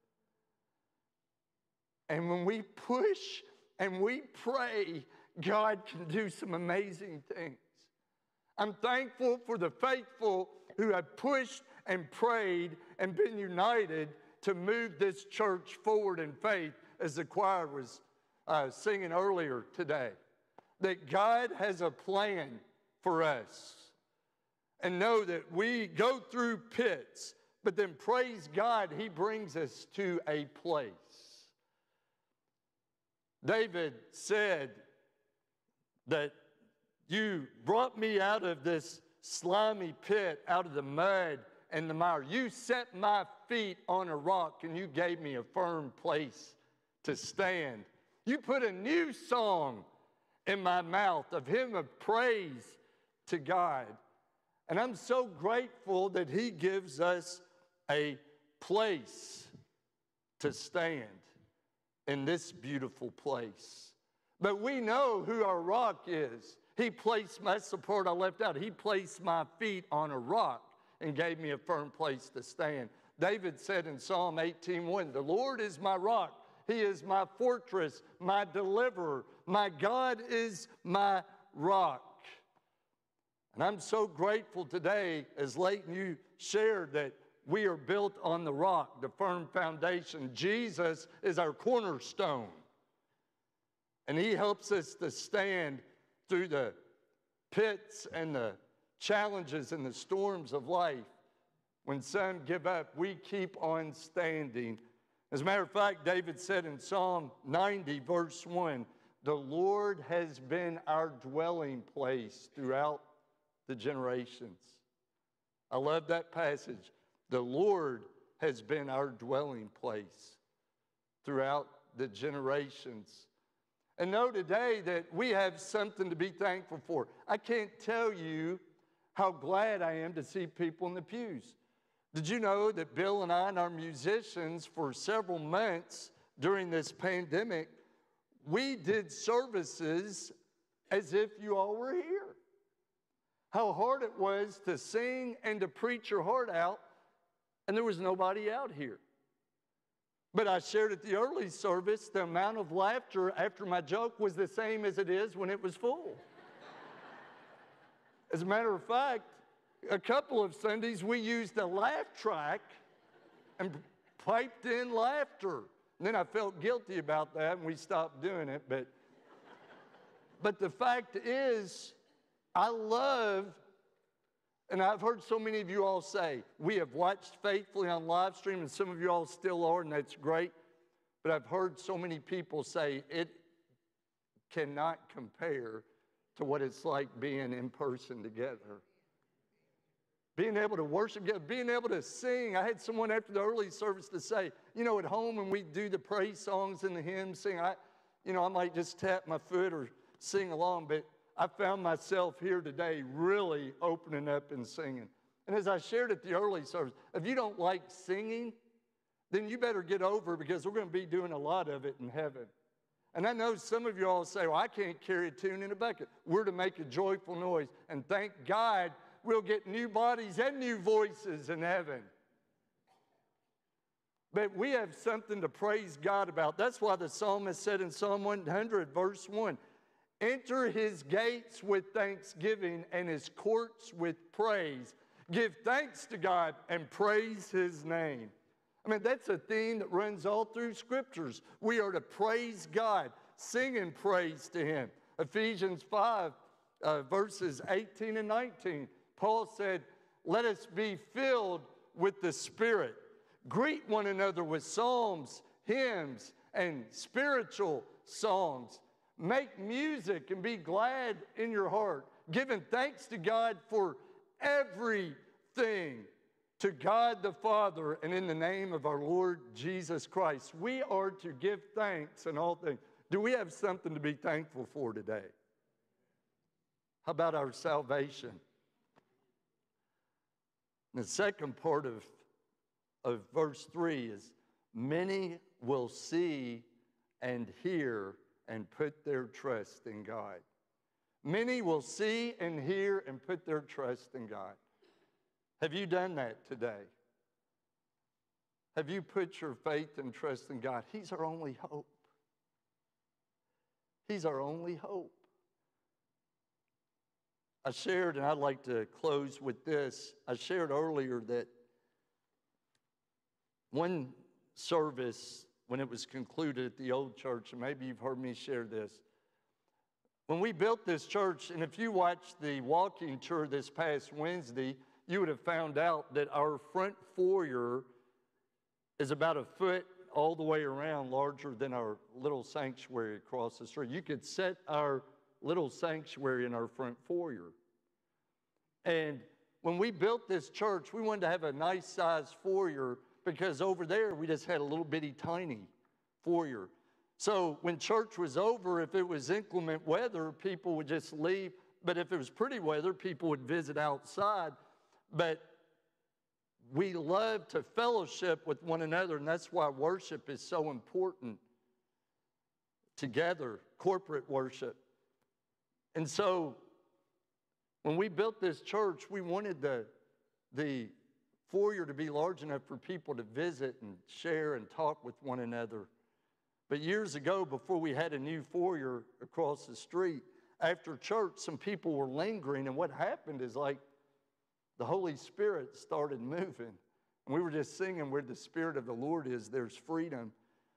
And when we push and we pray, God can do some amazing things. I'm thankful for the faithful who have pushed and prayed and been united to move this church forward in faith, as the choir was singing earlier today. That God has a plan for us. And know that we go through pits, but then praise God, He brings us to a place. David said that you brought me out of this slimy pit, out of the mud and the mire. You set my feet on a rock and you gave me a firm place to stand. You put a new song in my mouth, of hymn of praise to God. And I'm so grateful that He gives us a place to stand in this beautiful place. But we know who our rock is. He placed, that's the part I left out. He placed my feet on a rock and gave me a firm place to stand. David said in Psalm 18:1, the Lord is my rock. He is my fortress, my deliverer. My God is my rock. And I'm so grateful today, as Leighton, you shared, that we are built on the rock, the firm foundation. Jesus is our cornerstone. And He helps us to stand through the pits and the challenges and the storms of life. When some give up, we keep on standing. As a matter of fact, David said in Psalm 90, verse 1, the Lord has been our dwelling place throughout the generations. I love that passage. The Lord has been our dwelling place throughout the generations. And know today that we have something to be thankful for. I can't tell you how glad I am to see people in the pews. Did you know that Bill and I and our musicians, for several months during this pandemic, we did services as if you all were here? How hard it was to sing and to preach your heart out, and there was nobody out here. But I shared at the early service, the amount of laughter after my joke was the same as it is when it was full. As a matter of fact, a couple of Sundays we used a laugh track and piped in laughter. And then I felt guilty about that and we stopped doing it. But the fact is, I love, and I've heard so many of you all say, we have watched faithfully on live stream, and some of you all still are, and that's great. But I've heard so many people say it cannot compare to what it's like being in person together. Being able to worship together, being able to sing. I had someone after the early service to say, you know, at home when we do the praise songs and the hymns, I might just tap my foot or sing along, but I found myself here today really opening up and singing. And as I shared at the early service, if you don't like singing, then you better get over it, because we're going to be doing a lot of it in heaven. And I know some of you all say, well, I can't carry a tune in a bucket. We're to make a joyful noise. And thank God we'll get new bodies and new voices in heaven. But we have something to praise God about. That's why the psalmist said in Psalm 100, verse 1, enter His gates with thanksgiving and His courts with praise. Give thanks to God and praise His name. I mean, that's a theme that runs all through Scriptures. We are to praise God, sing and praise to Him. Ephesians 5, verses 18 and 19, Paul said, let us be filled with the Spirit. Greet one another with psalms, hymns, and spiritual songs. Make music and be glad in your heart, giving thanks to God for everything, to God the Father, and in the name of our Lord Jesus Christ. We are to give thanks in all things. Do we have something to be thankful for today? How about our salvation? The second part of verse 3 is, many will see and hear and put their trust in God. Many will see and hear and put their trust in God. Have you done that today? Have you put your faith and trust in God? He's our only hope. He's our only hope. I shared, and I'd like to close with this, I shared earlier that one service, when it was concluded at the old church, and maybe you've heard me share this, when we built this church, and if you watched the walking tour this past Wednesday, you would have found out that our front foyer is about a foot all the way around larger than our little sanctuary across the street. You could set our little sanctuary in our front foyer. And when we built this church, we wanted to have a nice sized foyer because over there we just had a little bitty tiny foyer. So when church was over, if it was inclement weather, people would just leave. But if it was pretty weather, people would visit outside. But we love to fellowship with one another, and that's why worship is so important together, corporate worship. And so when we built this church, we wanted the foyer to be large enough for people to visit and share and talk with one another. But years ago, before we had a new foyer across the street, after church, some people were lingering, and what happened is like the Holy Spirit started moving. And we were just singing, where the Spirit of the Lord is, there's freedom.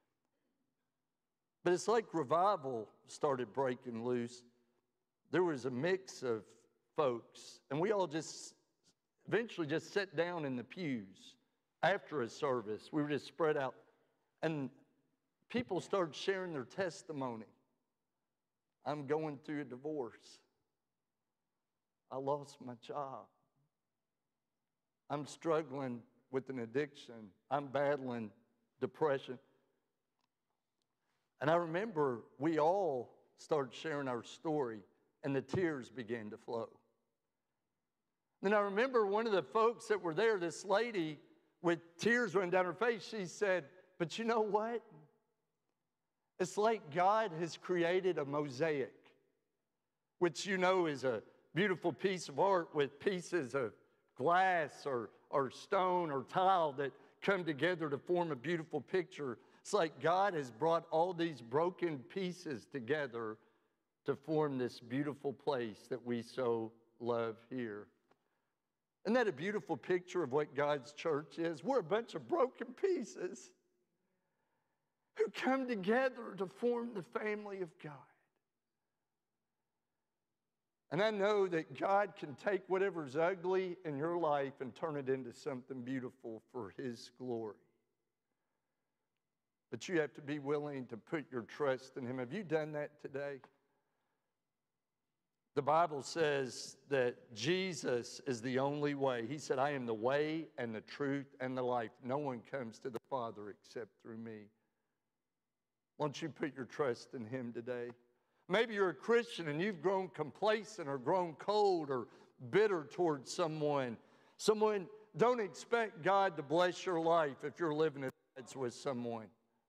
But it's like revival started breaking loose. There was a mix of folks, and we all just eventually just sat down in the pews after a service. We were just spread out, and people started sharing their testimony. I'm going through a divorce. I lost my job. I'm struggling with an addiction. I'm battling depression. And I remember we all started sharing our story, and the tears began to flow. Then I remember one of the folks that were there, this lady with tears running down her face, she said, but you know what? It's like God has created a mosaic, which you know is a beautiful piece of art with pieces of glass or stone or tile that come together to form a beautiful picture. It's like God has brought all these broken pieces together to form this beautiful place that we so love here. Isn't that a beautiful picture of what God's church is? We're a bunch of broken pieces who come together to form the family of God. And I know that God can take whatever's ugly in your life and turn it into something beautiful for His glory. But you have to be willing to put your trust in Him. Have you done that today? The Bible says that Jesus is the only way. He said, I am the way and the truth and the life. No one comes to the Father except through me. Won't you put your trust in Him today? Maybe you're a Christian and you've grown complacent or grown cold or bitter towards someone. Don't expect God to bless your life if you're living at odds with someone.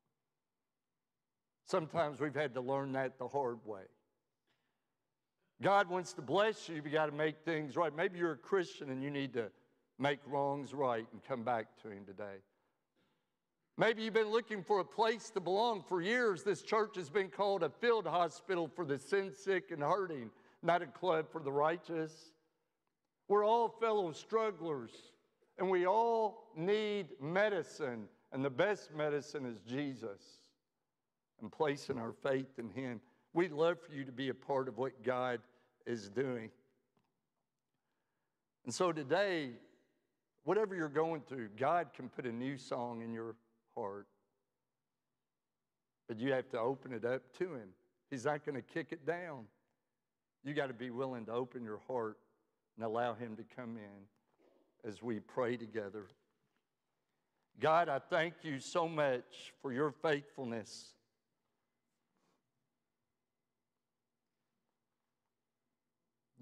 Sometimes we've had to learn that the hard way. God wants to bless you, but you got to make things right. Maybe you're a Christian and you need to make wrongs right and come back to Him today. Maybe you've been looking for a place to belong. For years, this church has been called a field hospital for the sin sick and hurting, not a club for the righteous. We're all fellow strugglers, and we all need medicine, and the best medicine is Jesus, and placing our faith in Him. We'd love for you to be a part of what God is doing. And so today, whatever you're going through, God can put a new song in your heart. But you have to open it up to Him. He's not going to kick it down. You got to be willing to open your heart and allow Him to come in as we pray together. God, I thank You so much for Your faithfulness.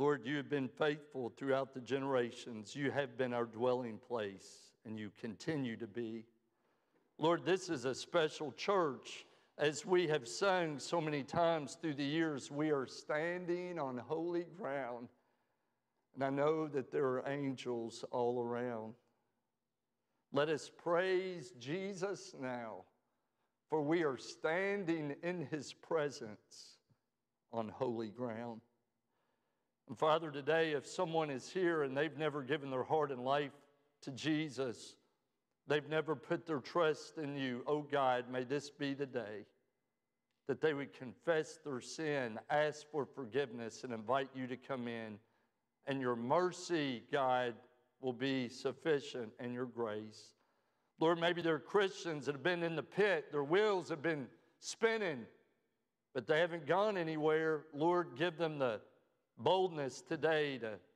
Lord, you have been faithful throughout the generations. You have been our dwelling place, and you continue to be. Lord, this is a special church. As we have sung so many times through the years, we are standing on holy ground. And I know that there are angels all around. Let us praise Jesus now, for we are standing in his presence on holy ground. And Father, today, if someone is here and they've never given their heart and life to Jesus, they've never put their trust in you, oh God, may this be the day that they would confess their sin, ask for forgiveness, and invite you to come in. And your mercy, God, will be sufficient, and your grace. Lord, maybe there are Christians that have been in the pit. Their wheels have been spinning, but they haven't gone anywhere. Lord, give them the boldness today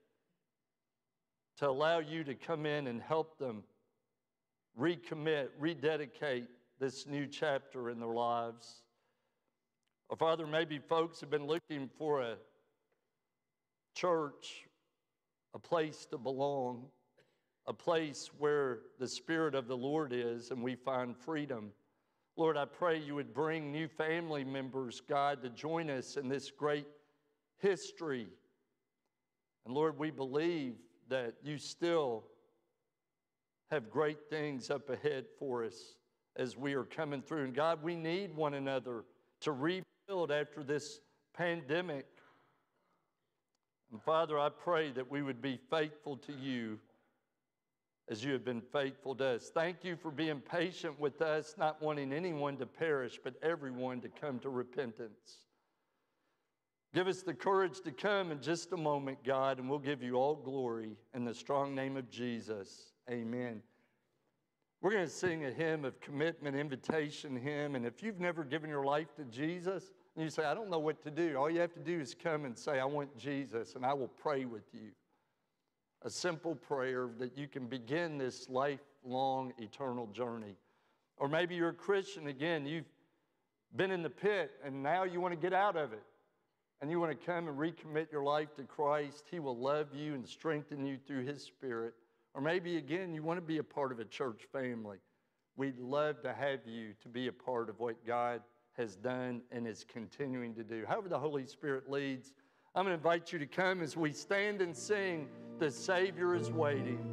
to allow you to come in and help them recommit, rededicate this new chapter in their lives. Or Father, maybe folks have been looking for a church, a place to belong, a place where the Spirit of the Lord is and we find freedom. Lord, I pray you would bring new family members, God, to join us in this great history. And Lord, we believe that you still have great things up ahead for us as we are coming through. And God, we need one another to rebuild after this pandemic. And Father, I pray that we would be faithful to you as you have been faithful to us. Thank you for being patient with us, not wanting anyone to perish, but everyone to come to repentance. Give us the courage to come in just a moment, God, and we'll give you all glory in the strong name of Jesus. Amen. We're going to sing a hymn of commitment, invitation hymn, and if you've never given your life to Jesus, and you say, I don't know what to do, all you have to do is come and say, I want Jesus, and I will pray with you. A simple prayer that you can begin this lifelong, eternal journey. Or maybe you're a Christian again, you've been in the pit, and now you want to get out of it. And you want to come and recommit your life to Christ. He will love you and strengthen you through his Spirit. Or maybe, again, you want to be a part of a church family. We'd love to have you to be a part of what God has done and is continuing to do. However the Holy Spirit leads, I'm going to invite you to come as we stand and sing, The Savior is Waiting.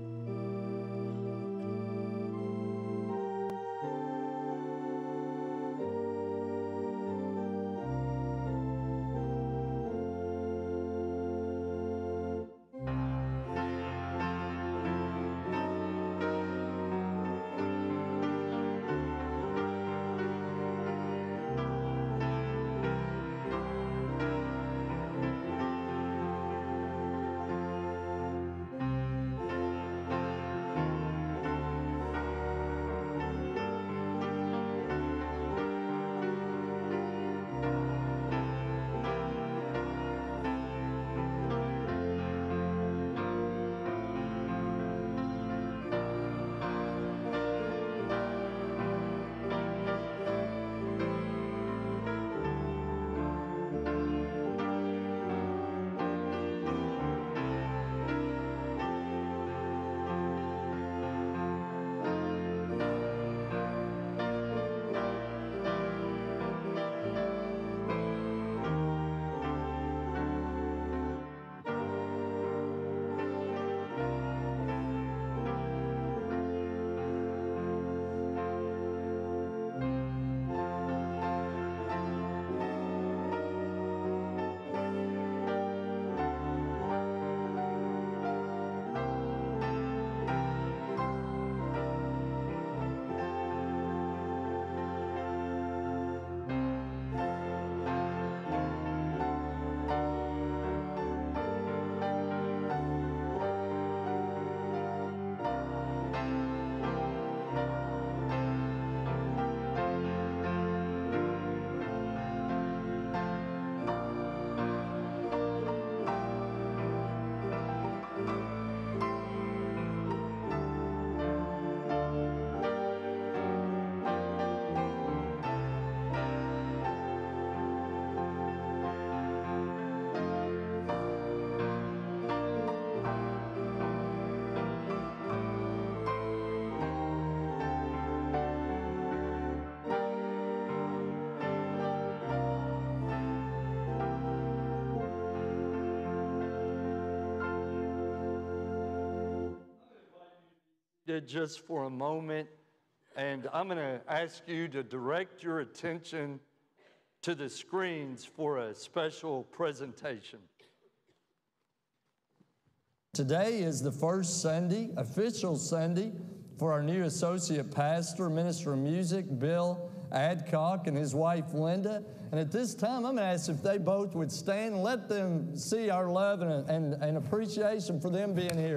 just for a moment, and I'm going to ask you to direct your attention to the screens for a special presentation. Today is the first Sunday, official Sunday, for our new associate pastor, minister of music, Bill Adcock, and his wife, Linda. And at this time, I'm going to ask if they both would stand and let them see our love and appreciation for them being here.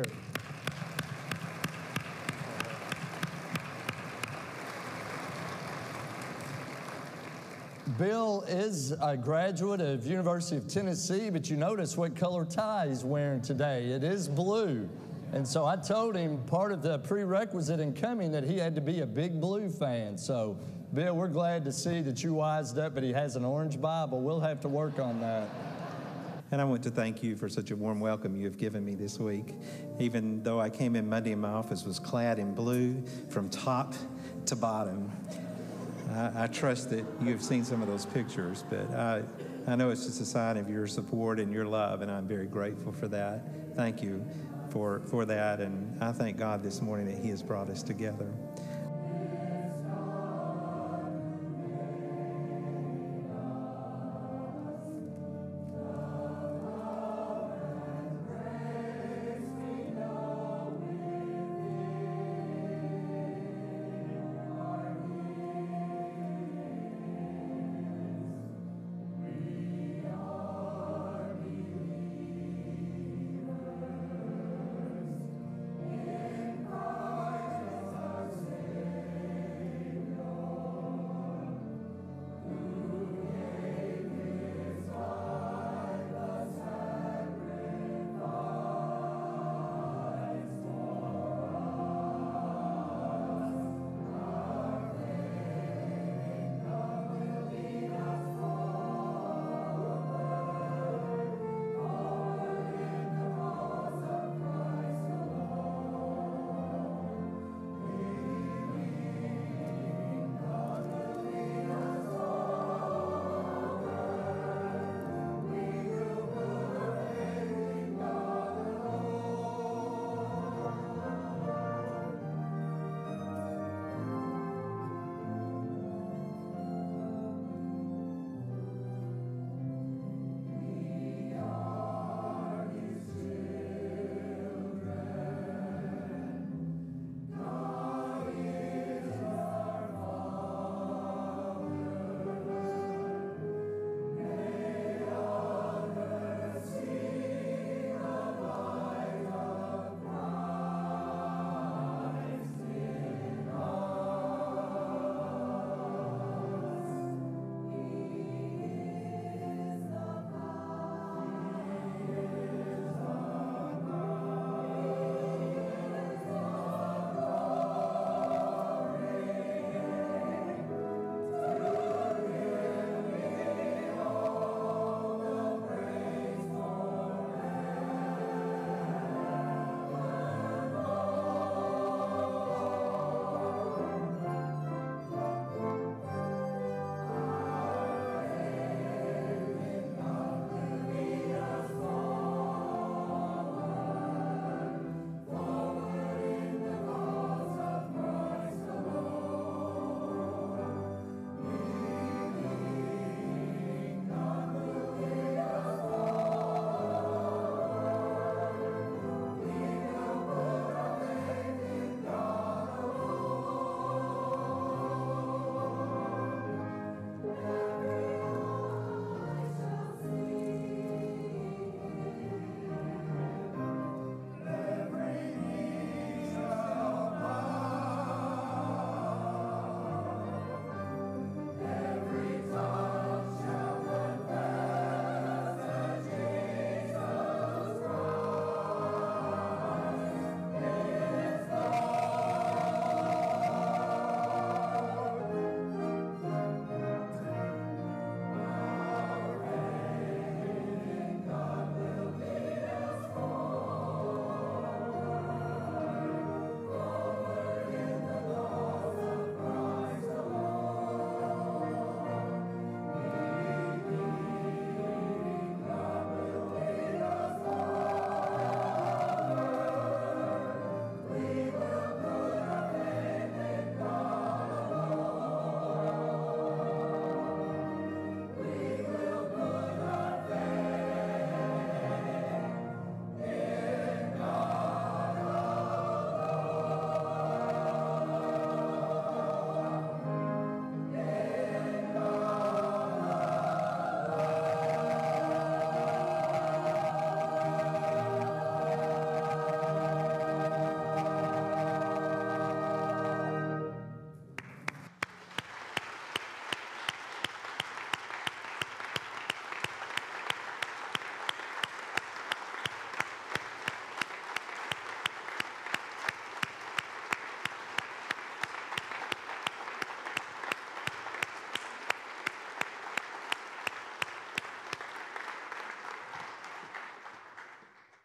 Bill is a graduate of University of Tennessee, but you notice what color tie he's wearing today. It is blue. And so I told him part of the prerequisite in coming that he had to be a Big Blue fan. So, Bill, we're glad to see that you wised up, but he has an orange Bible. We'll have to work on that. And I want to thank you for such a warm welcome you have given me this week. Even though I came in Monday and my office was clad in blue from top to bottom. I trust that you have seen some of those pictures, but I know it's just a sign of your support and your love, and I'm very grateful for that. Thank you for that, and I thank God this morning that He has brought us together.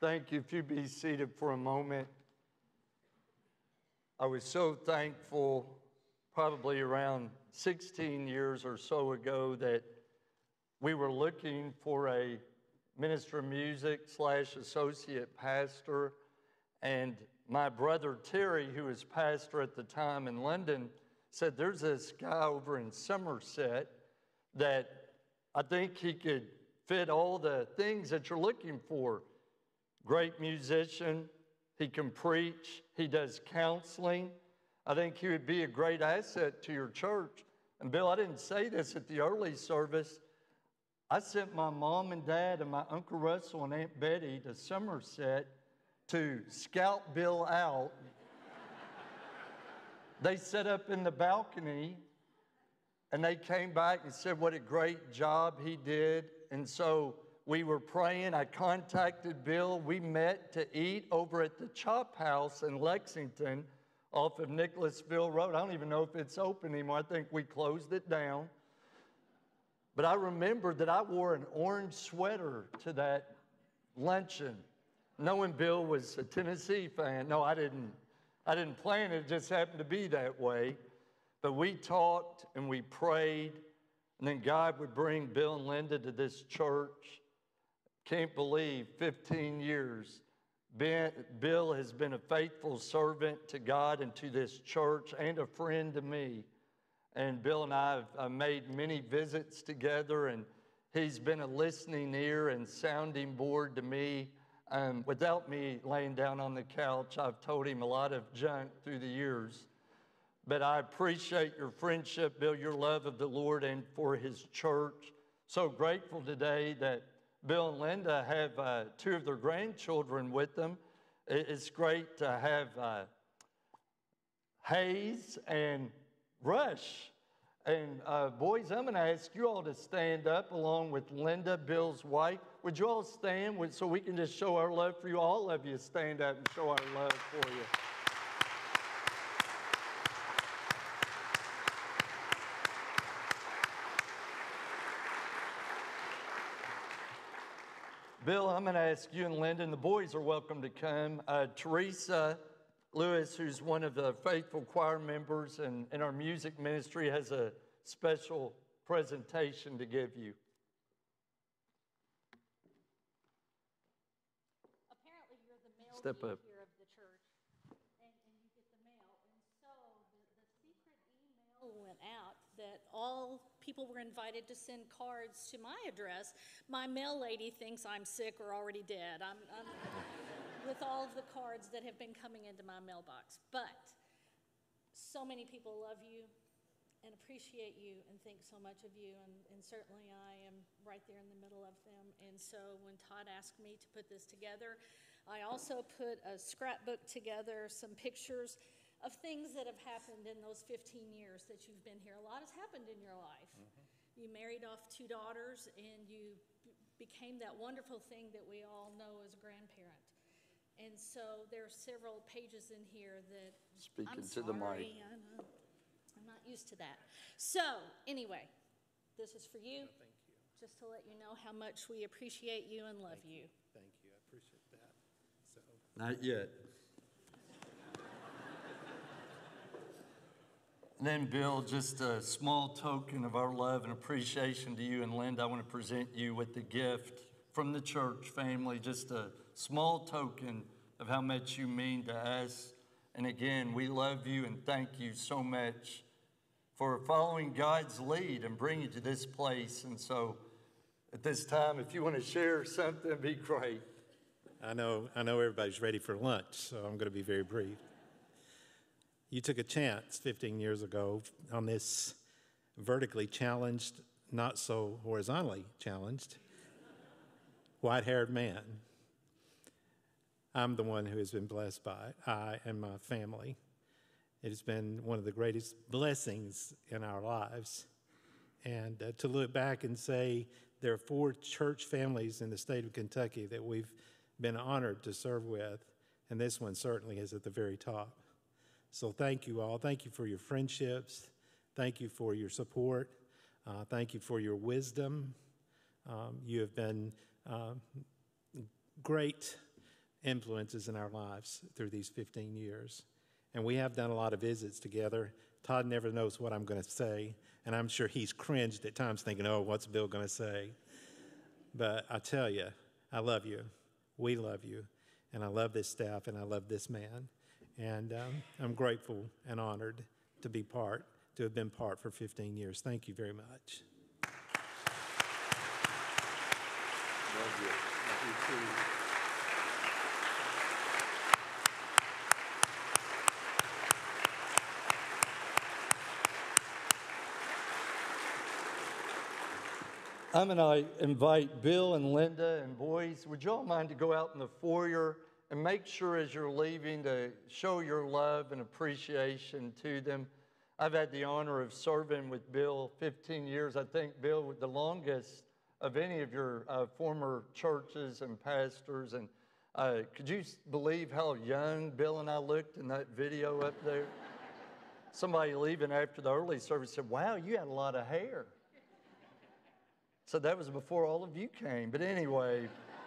Thank you. If you be seated for a moment. I was so thankful probably around 16 years or so ago that we were looking for a minister of music / associate pastor. And my brother Terry, who was pastor at the time in London, said, there's this guy over in Somerset that I think he could fit all the things that you're looking for. Great musician, he can preach, he does counseling. I think he would be a great asset to your church. And Bill, I didn't say this at the early service. I sent my mom and dad and my Uncle Russell and Aunt Betty to Somerset to scout Bill out. They sat up in the balcony and they came back and said what a great job he did. And so we were praying. I contacted Bill. We met to eat over at the Chop House in Lexington off of Nicholasville Road. I don't even know if it's open anymore. I think we closed it down. But I remember that I wore an orange sweater to that luncheon, knowing Bill was a Tennessee fan. No, I didn't plan it. It just happened to be that way. But we talked and we prayed, and then God would bring Bill and Linda to this church. Can't believe 15 years. Bill has been a faithful servant to God and to this church and a friend to me. And Bill and I have made many visits together, and he's been a listening ear and sounding board to me. Without me laying down on the couch, I've told him a lot of junk through the years. But I appreciate your friendship, Bill, your love of the Lord and for his church. So grateful today that Bill and Linda have two of their grandchildren with them. It's great to have Hayes and Rush. And boys, I'm going to ask you all to stand up along with Linda, Bill's wife. Would you all stand so we can just show our love for you? All of you stand up and show our love for you. Bill, I'm going to ask you and Linda, and the boys are welcome to come. Teresa Lewis, who's one of the faithful choir members in our music ministry, has a special presentation to give you. Apparently, you're the mail Step team up. here of the church, and you get the mail. And so the secret email went out that all people were invited to send cards to my address. My mail lady thinks I'm sick or already dead. I'm with all of the cards that have been coming into my mailbox. But so many people love you and appreciate you and think so much of you, and certainly I am right there in the middle of them. And so when Todd asked me to put this together, I also put a scrapbook together, some pictures of things that have happened in those 15 years that you've been here. A lot has happened in your life. You married off 2 daughters, and you became that wonderful thing that we all know as a grandparent. And so there are several pages in here that Speaking to the mic. I know. I'm not used to that. So anyway, this is for you. Thank you. Just to let you know how much we appreciate you and love you. Thank you. I appreciate that. So, Not yet. And then, Bill, just a small token of our love and appreciation to you and Linda. I want to present you with the gift from the church family, just a small token of how much you mean to us. And again, we love you and thank you so much for following God's lead and bringing you to this place. And so at this time, if you want to share something, it'd be great. I know everybody's ready for lunch, so I'm going to be very brief. You took a chance 15 years ago on this vertically challenged, not so horizontally challenged, white-haired man. I'm the one who has been blessed by it, I and my family. It has been one of the greatest blessings in our lives. And to look back and say there are 4 church families in the state of Kentucky that we've been honored to serve with, and this one certainly is at the very top. So thank you all. Thank you for your friendships. Thank you for your support. Thank you for your wisdom. You have been great influences in our lives through these 15 years. And we have done a lot of visits together. Todd never knows what I'm going to say, and I'm sure he's cringed at times thinking, oh, what's Bill going to say? But I tell you, I love you. We love you. And I love this staff, and I love this man. And I'm grateful and honored to have been part for 15 years. Thank you very much. Love you. Love you too. I'm going to invite Bill and Linda and boys, would y'all mind to go out in the foyer and make sure as you're leaving to show your love and appreciation to them. I've had the honor of serving with Bill 15 years. I think Bill, the longest of any of your former churches and pastors. And could you believe how young Bill and I looked in that video up there? Somebody leaving after the early service said, wow, you had a lot of hair. So that was before all of you came. But anyway,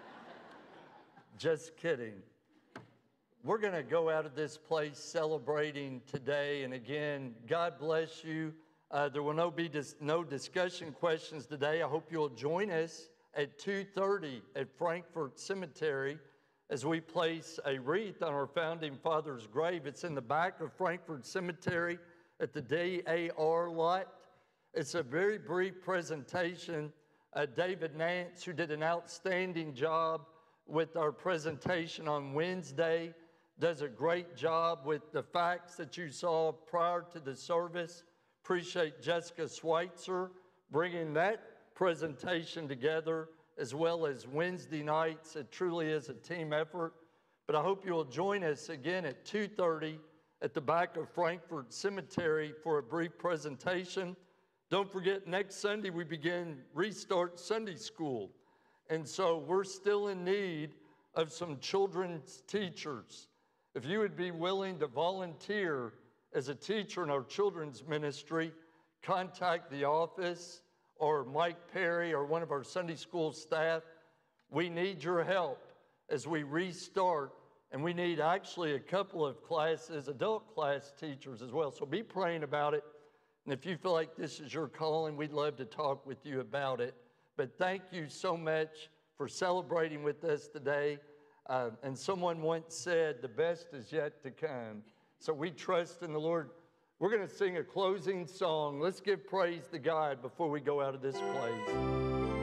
just kidding. We're going to go out of this place celebrating today. And again, God bless you. There will be no discussion questions today. I hope you'll join us at 2:30 at Frankfort Cemetery as we place a wreath on our founding father's grave. It's in the back of Frankfort Cemetery at the DAR lot. It's a very brief presentation. David Nance, who did an outstanding job with our presentation on Wednesday, does a great job with the facts that you saw prior to the service. Appreciate Jessica Schweitzer bringing that presentation together, as well as Wednesday nights. It truly is a team effort. But I hope you will join us again at 2:30 at the back of Frankfort Cemetery for a brief presentation. Don't forget, next Sunday we restart Sunday school. And so we're still in need of some children's teachers. If you would be willing to volunteer as a teacher in our children's ministry, contact the office or Mike Perry or one of our Sunday school staff. We need your help as we restart, and we need actually a couple of classes, adult class teachers as well. So be praying about it. And if you feel like this is your calling, we'd love to talk with you about it. But thank you so much for celebrating with us today. And someone once said, the best is yet to come. So we trust in the Lord. We're going to sing a closing song. Let's give praise to God before we go out of this place.